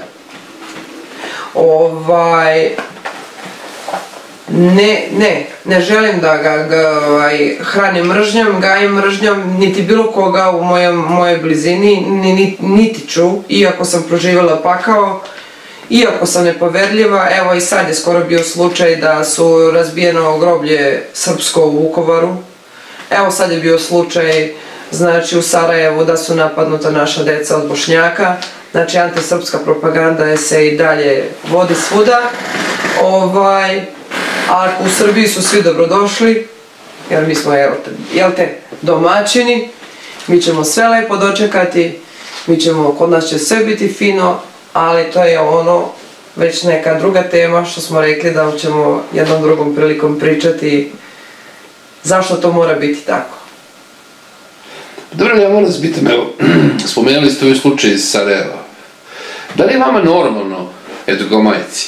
Ne želim da ga hranim mržnjom, gajim mržnjom, niti bilo koga u mojoj blizini, niti ću, iako sam proživjela pakao, iako sam nepoverljiva. Evo i sad je skoro bio slučaj da su razbijeno groblje srpsko u Vukovaru. Evo sad je bio slučaj, znači u Sarajevu da su napadnuta naša deca od Bošnjaka. Znači antisrpska propaganda se i dalje vodi svuda. A u Srbiji su svi dobrodošli, jer mi smo, jel te, domaćini, mi ćemo sve lepo dočekati, kod nas će sve biti fino, ali to je već neka druga tema što smo rekli da ćemo jednom drugom prilikom pričati zašto to mora biti tako. Dobro, ja moram se pitam, evo, spomenuli ste ovaj slučaj iz Sarajeva. Da li je vama normalno, eto kao majci,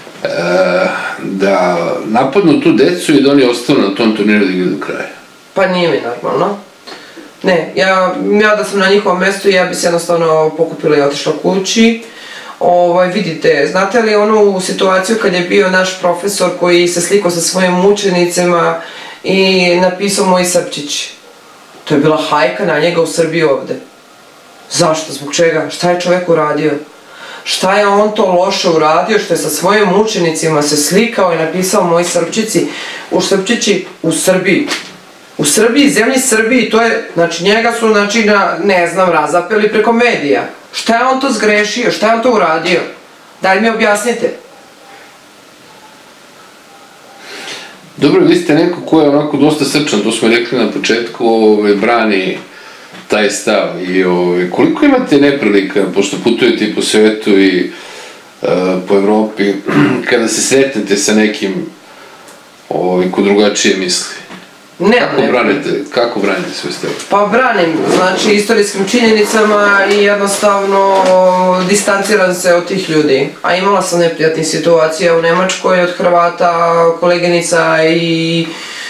da napadnu tu decu i da oni ostanu na tom turniru da igraju do kraja? Pa nije mi normalno. Ne, ja da sam na njihovom mjestu, ja bi se jednostavno pokupila i otišla kući. Vidite, znate li onu situaciju kad je bio naš profesor koji se slikao sa svojim učenicima i napisao Moj Srpčić? To je bila hajka na njega u Srbiji ovde. Zašto? Zbog čega? Šta je čovjek uradio? Šta je on to loše uradio što je sa svojim učenicima se slikao i napisao moji Srpčići u Srbiji. U Srbiji, zemlji Srbiji, to je, znači njega su, znači, ne znam, razapeli preko medija. Šta je on to zgrešio? Šta je on to uradio? Daj mi objasnite. Dobro, vi ste neko ko je onako dosta srčan, to smo rekli na početku, brani taj stav i koliko imate neprilika, pošto putujete i po svetu i po Evropi, kada se sretnete sa nekim ko drugačije misli? Kako branite svoj stav? Pa branim, znači istorijskim činjenicama i jednostavno distanciram se od tih ljudi. A imala sam neprijatnih situacija u Nemačkoj od Hrvata, koleginica i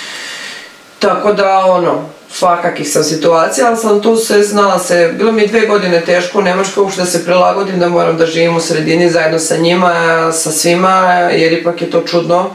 tako da svakakih sam situacija, ali sam tu znala se, bilo mi 2 godine teško u Nemačkoj uopšte da se prilagodim, da moram da živim u sredini zajedno sa njima, sa svima, jer ipak je to čudno.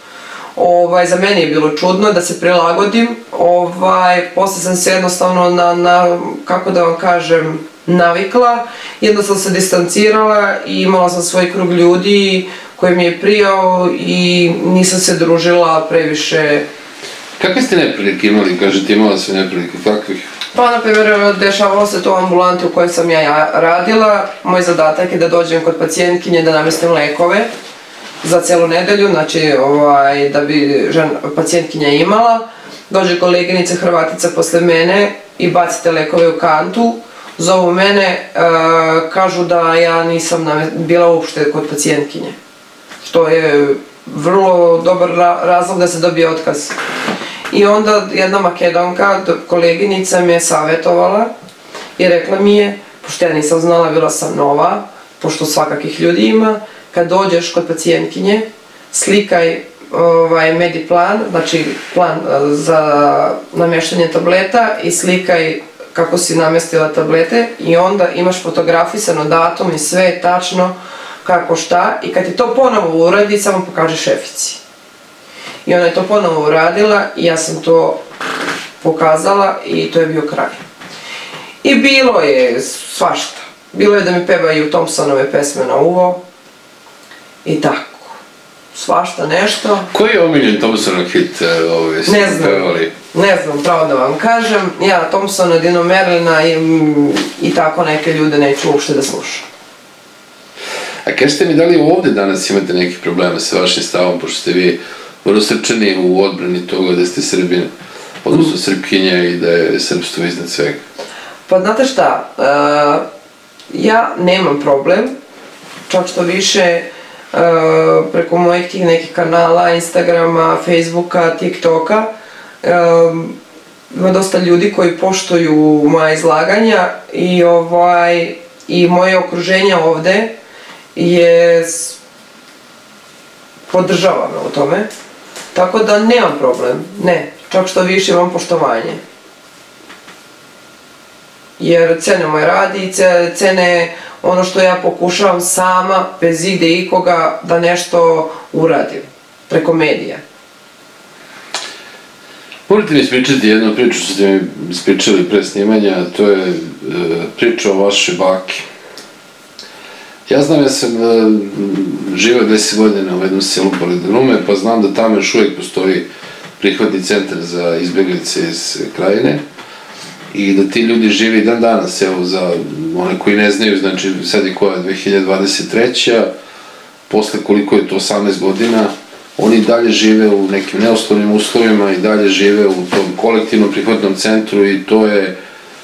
Za mene je bilo čudno da se prilagodim, posle sam se jednostavno kako da vam kažem, navikla, jednostavno se distancirala i imala sam svoj krug ljudi koji mi je prijao i nisam se družila previše. Kakve ste neprilike imali, kažete imala sve neprilike, kakvih? Pa, na primjer, dešavalo se to u ambulanti u kojoj sam ja radila. Moj zadatak je da dođem kod pacijentkinje da namestim lekove za celu nedelju, znači da bi pacijentkinja imala. Dođe koleginica Hrvatica posle mene i bacite lekove u kantu, zovu mene, kažu da ja nisam bila uopšte kod pacijentkinje, što je vrlo dobar razlog da se dobije otkaz. I onda jedna Makedonka, koleginica, me je savjetovala i rekla mi je, pošto ja nisam znala, bila sam nova, pošto svakakih ljudi ima, kad dođeš kod pacijentkinje, slikaj Mediplan, znači plan za nameštanje tableta i slikaj kako si namestila tablete i onda imaš fotografisano datum i sve tačno kako šta i kad ti to ponovo uradi, samo pokaži šefici. I ona je to ponovo uradila i ja sam to pokazala i to je bio kraj. I bilo je svašta. Bilo je da mi pevaju Thompsonove pesme na uvo i tako. Svašta nešto. Koji je omiljen Thompsonov hit ste pevali? Ne znam, pravo da vam kažem. Ja Thompsona, Dino Merlina i tako neke ljude neću uopšte da slušam. A kažete mi da li ovde danas imate nekih problema sa vašim stavom, pošto ste vi vrlo srčani u odbrani toga da ste Srbin, odnosno Srpkinja i da je srpstvo iznad svega? Pa znate šta, ja nemam problem, čak što više preko mojih tih nekih kanala, Instagrama, Facebooka, TikToka, ima dosta ljudi koji poštuju moja izlaganja i moje okruženje ovde je podržava me u tome, tako da nemam problem, ne, čak što više imam poštovanje. Jer cene moj rad i cene ono što ja pokušavam sama, bez igde ikoga, da nešto uradim, preko medija. Možete mi ispričati jednu priču što ste mi ispričali pre snimanja, to je priča o vašoj baki. Ja znam, ja sam živeo 10 godina u jednom selu pored Rume, pa znam da tamo još uvijek postoji prihvatni centar za izbjeglice iz Krajine i da ti ljudi žive i dan danas, evo za one koji ne znaju, znači sad je koja 2023. Posle koliko je to 18 godina, oni dalje žive u nekim neuslovnim uslovima i dalje žive u tom kolektivnom prihvatnom centru i to je,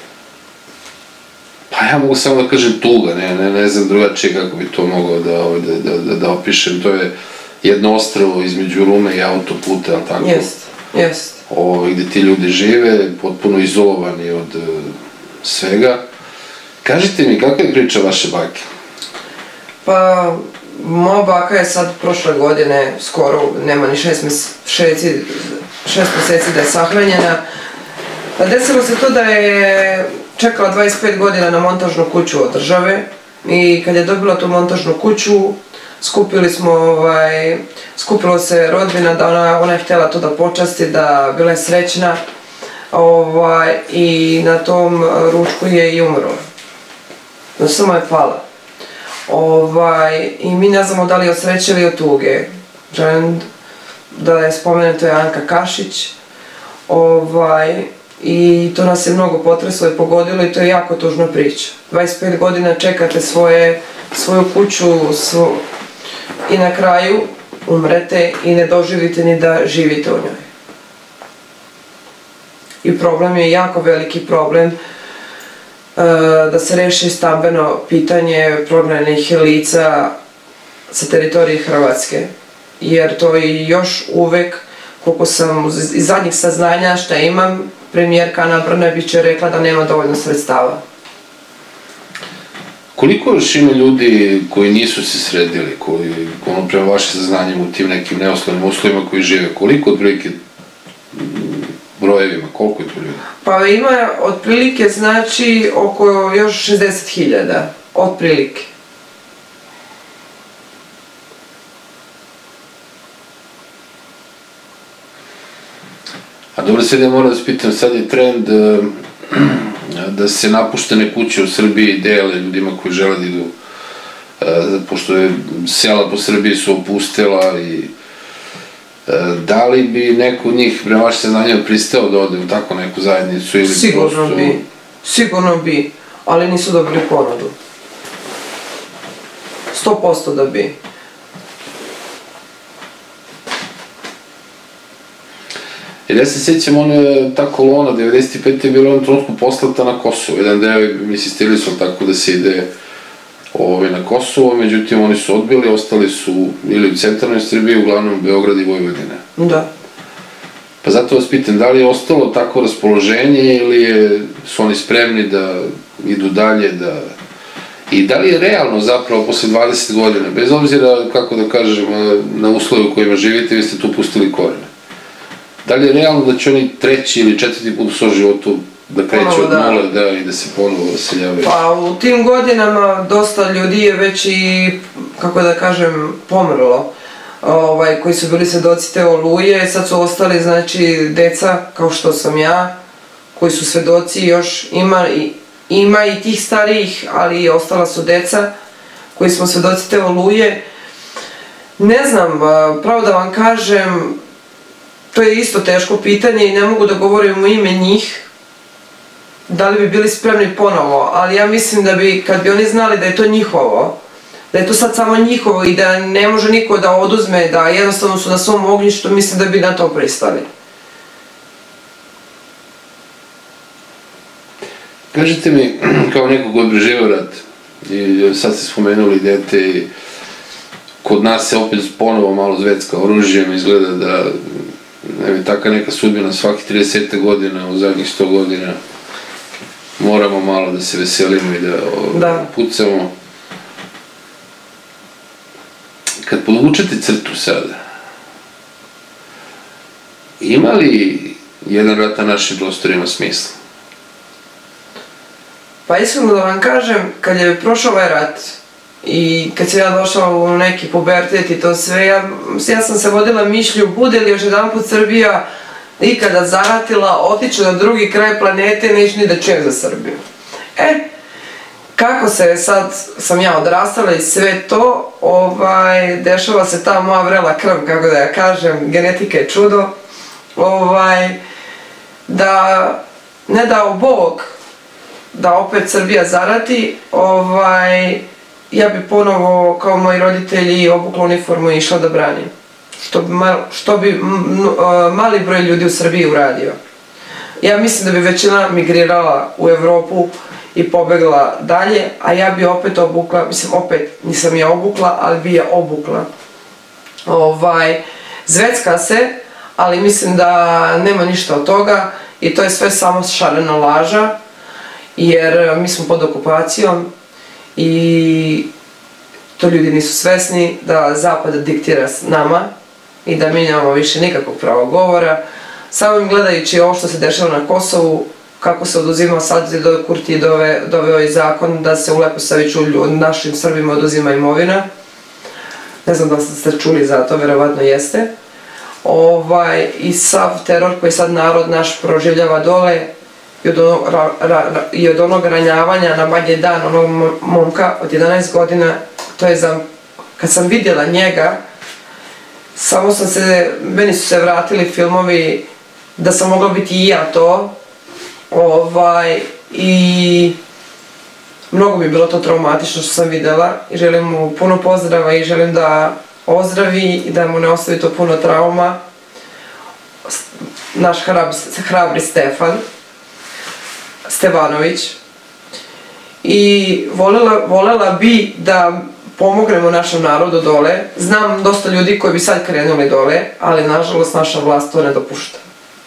pa ja mogu samo da kažem tuga, ne znam drugačije kako bi to mogao da opišem, to je jedno ostrvo između Rume i autoputa, ali tako? Jest. Gde ti ljudi žive, potpuno izolovani od svega. Kažite mi, kakva je priča vaše bake? Pa, moja baka je sad prošle godine, skoro, nema ni 6 meseci da je sahranjena. Desilo se to da je čekala 25 godina na montažnu kuću od države i kad je dobila tu montažnu kuću, skupilo se rodbina da ona je htjela to da počasti, da bila je srećna i na tom ručku je i umrla. no samo je pala. I mi ne znamo da li je od sreće ili od tuge. Želim da je spomenuto je Anka Kašić, i to nas je mnogo potreslo i pogodilo i to je jako tužna priča. 25 godina čekate svoju kuću i na kraju umrete i ne doživite ni da živite u njoj. I problem je jako veliki problem da se reši stambeno pitanje prognanih lica sa teritorije Hrvatske. Jer to je još uvek, koliko sam iz zadnjih saznanja šta imam, premijerka Ana Brnabić je rekla da nema dovoljno sredstava. Koliko još ima ljudi koji nisu se sredili, koji, prema vašim saznanjima, u tim nekim neosnovnim uslovima koji žive, koliko otprilike brojevima, koliko je to ljudi? Pa ima otprilike, znači, oko još 60.000, otprilike. A dobro, sad ja moram da spitam, sad je trend da se napuštene kuće u Srbiji dele ljudima koji žele da idu, pošto je sela po Srbiji su opustela i da li bi neko od njih, prema vašim saznanjima, pristao da ode u tako neku zajednicu ili prosto... Sigurno bi, ali nisu dobili ponudu. 100% da bi. Jer ja se sjećam, ta kolona 95. je bila u onom trenutku poslata na Kosovo. Jedan deo mi insistirali su tako da se ide na Kosovo, međutim oni su odbili, ostali su ili u centralnoj Srbiji, uglavnom Beograd i Vojvodina. Da. Pa zato vas pitam, da li je ostalo tako raspoloženje ili su oni spremni da idu dalje, i da li je realno zapravo posle 20 godina, bez obzira, kako da kažem, na uslove u kojima živite, vi ste tu pustili korene. Da li je realno da će oni treći ili četvrti put u svojom životu da kreću od nule i da se ponovo raseljavaju? Pa u tim godinama dosta ljudi je već i, kako da kažem, pomrlo, koji su bili svedoci te oluje. Sad su ostali, znači, deca, kao što sam ja, koji su svedoci, još ima i tih starijih, ali i ostala su deca koji smo svedoci te oluje. Ne znam, pravo da vam kažem, to je isto teško pitanje i ne mogu da govorim u ime njih da li bi bili spremni ponovo, ali ja mislim da bi, kad bi oni znali da je to njihovo, da je to sad samo njihovo i da ne može niko da oduzme, da jednostavno su na svom ognjištu, mislim da bi na to pristali. Kažite mi, kao neko ko je preživeo rat, i sad ste spomenuli dete, i kod nas se opet ponovo malo zvecka oružjem, izgleda da taka neka sudbina svakih 30 godina, u zadnjih 100 godina, moramo malo da se veselimo i da pucamo. Kad podvučete crtu sada, ima li jedan rat na našim prostorima smisla? Pa iskreno da vam kažem, kad je prošao ovaj rat i kad sam ja došla u neki pubertet i to sve, ja sam se vodila mišlju, bude li još jedan put Srbija ikada zaratila, otići na drugi kraj planete, neću ni da čujem za Srbiju. Kako se sad sam ja odrastala i sve to, dešava se ta moja vrela krv, kako da ja kažem, genetika je čudo, da ne dao Bog da opet Srbija zarati, ja bi ponovo, kao moji roditelji, obukla uniformu i išla da branim. Što bi mali broj ljudi u Srbiji uradio. Ja mislim da bi većina migrirala u Evropu i pobegla dalje, a ja bi opet obukla, mislim opet nisam ja obukla, ali bi ja obukla. Zvecka se, ali mislim da nema ništa od toga i to je sve samo šarena laža, jer mi smo pod okupacijom i to ljudi nisu svesni da Zapad diktira nama i da mi nemamo više nikakvog prava govora. Samo im gledajući ovo što se dešava na Kosovu, kako se oduzima sad do Kurti doveo i zakon da se u Leposaviću našim Srbima oduzima imovina. Ne znam da ste čuli za to, verovatno jeste. I sav teror koji sad narod naš proživljava dole, i od onog ranjavanja na badnji dan onog momka od 11 godina, to je kad sam vidjela njega, meni su se vratili filmovi da sam mogla biti i ja to, i mnogo mi je bilo to traumatično što sam vidjela i želim mu puno pozdrava i želim da ozdravi i da mu ne ostavi to puno trauma. Naš hrabri Stevanović. I voljela bi da pomognemo našem narodu dole. Znam dosta ljudi koji bi sad krenuli dole, ali nažalost naša vlast to ne dopušta.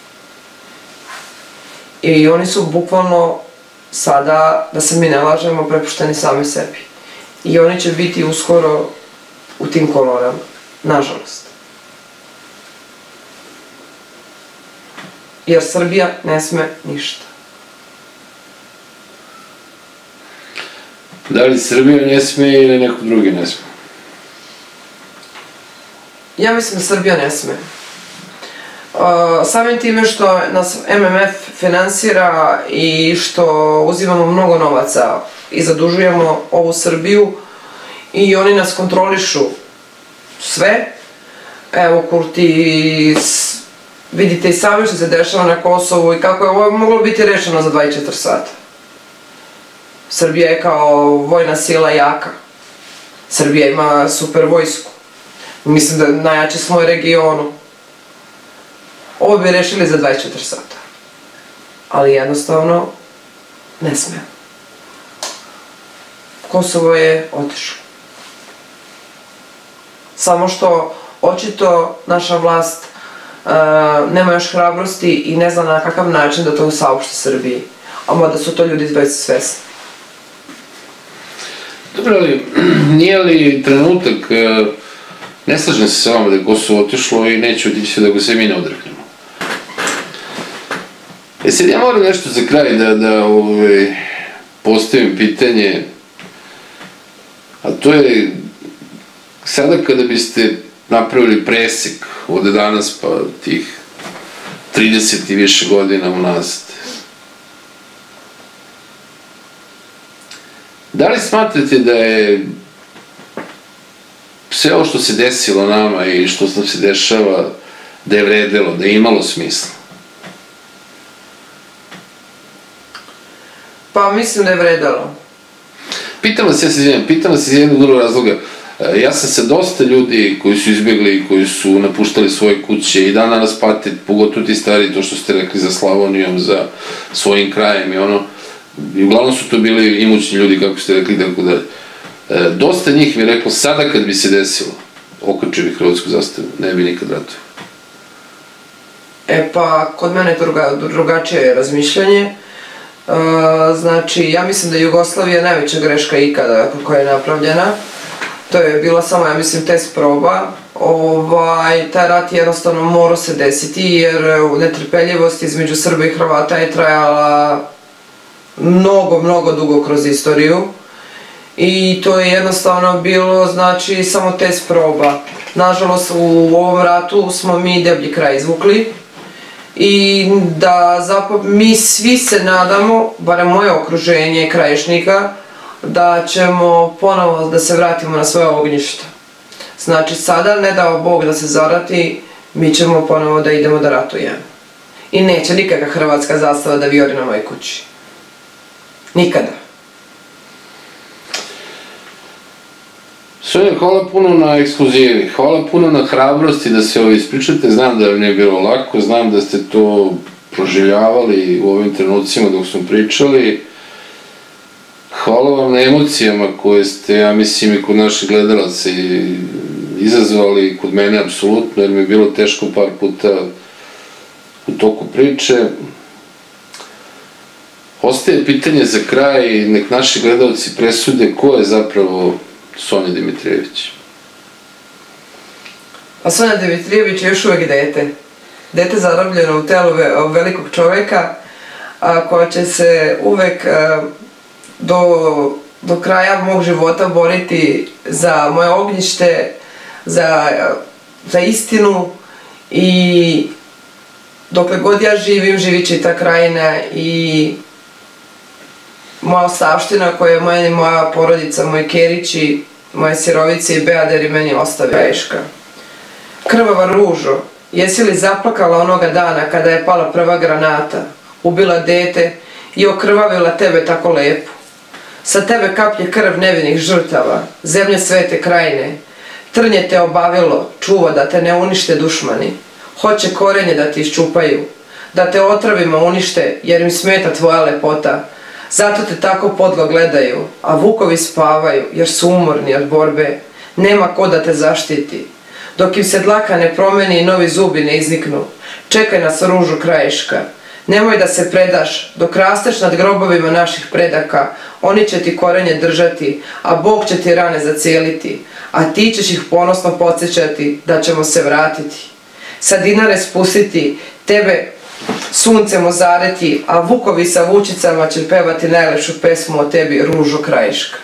I oni su bukvalno sada, da se mi ne lažemo, prepušteni sami sebi. I oni će biti uskoro u tim kolonama, nažalost. Jer Srbija ne sme ništa. Da li Srbija ne sme ili neko drugi ne sme? Ja mislim da Srbija ne sme. Samim time što nas MMF finansira i što uzimamo mnogo novaca i zadužujemo ovu Srbiju i oni nas kontrolišu sve. Evo, Kurti, vidite i sami što se dešava na Kosovu i kako je ovo moglo biti rešeno za 24 sata. Srbija je kao vojna sila jaka. Srbija ima super vojsku. Mislim da najjači smo u regionu. Ovo bi rešili za 24 sata. Ali jednostavno ne sme. Kosovo je otišlo. Samo što očito naša vlast nema još hrabrosti i ne zna na kakav način da to saopšti Srbiji. A mada su to ljudi već svesni. Dobro, ali nije li trenutak, ne slažem se s vama da je Kosovo otišlo i neću otići da ga se mi ne odreknemo. Sad ja moram nešto za kraj da postavim pitanje, a to je sada kada biste napravili presek od danas pa tih 30 i više godina unazad. Da li smatrate da je sve ovo što se desilo nama i što nam se dešava, da je vredelo, da je imalo smisla? Pa mislim da je vredelo. Pitam vas, ja se izvijem, pitam vas iz jednog drugog razloga. Ja sam se dosta ljudi koji su izbjegli, koji su napuštali svoje kuće i dan danas pate, pogotovo ti stari, to što ste rekli za Slavonijom, za svojim krajem i ono, i uglavnom su to bili imućni ljudi, kako ste rekli, tako da. Dosta njih mi je reklo, sada kad bi se desilo, okačio bi hrvatsku zastavu, ne bi nikad vratio. Pa, kod mene je drugačije razmišljanje. Znači, ja mislim da je Jugoslavija najveća greška ikada koja je napravljena. To je bila samo, ja mislim, test proba. Taj rat jednostavno morao se desiti jer netrpeljivost između Srba i Hrvata je trajala mnogo dugo kroz istoriju. I to je jednostavno bilo, znači, samo test proba. Nažalost, u ovom ratu smo mi deblji kraj izvukli. I da zapravo mi svi se nadamo, barem moje okruženje krajišnika, da ćemo ponovo da se vratimo na svoje ognjišta. Znači sada, ne dao Bog da se zarati, mi ćemo ponovo da idemo da ratujemo. I neće nikakva hrvatska zastava da vijori na mojoj kući. Nikada. Sonja, hvala puno na ekskluzivi, hvala puno na hrabrosti da se ovo ispričate, znam da vam nije bilo lako, znam da ste to proživljavali u ovim trenucima dok smo pričali. Hvala vam na emocijama koje ste, ja mislim, i kod naših gledalaca izazvali, kod mene apsolutno, jer mi je bilo teško par puta u toku priče. Ostaje pitanje za kraj, nek naši gledalci presude ko je zapravo Sonja Dimitrijević. Pa Sonja Dimitrijević je još uvijek dete. Dete zarobljeno u telu velikog čoveka, koja će se uvek do kraja mog života boriti za moje ognjište, za istinu i dokle god ja živim, živit će i ta krajina i moja ostavština koju je moja porodica, moji kerići, moje sirovice i beaderi meni ostavili. Krajiška. Krvava ružo, jesi li zaplakala onoga dana kada je pala prva granata, ubila dete i okrvavila tebe tako lepo? Sa tebe kaplje krv nevinih žrtava, zemlje svete krajine. Trnje te obavilo, čuva da te ne unište dušmani. Hoće korenje da ti iščupaju, da te otrovima unište jer im smeta tvoja lepota. Zato te tako podlo gledaju, a vukovi spavaju jer su umorni od borbe. Nema ko da te zaštiti. Dok im se dlaka ne promeni i novi zubi ne izniknu, čekaj nas ružo krajiška. Nemoj da se predaš, dok rasteš nad grobovima naših predaka, oni će ti korenje držati, a Bog će ti rane zacijeliti, a ti ćeš ih ponosno podsjećati da ćemo se vratiti. Sa dinare spustiti, tebe suncem ozareti, a vukovi sa vučicama će pevati najlepšu pesmu o tebi, ružo krajiška.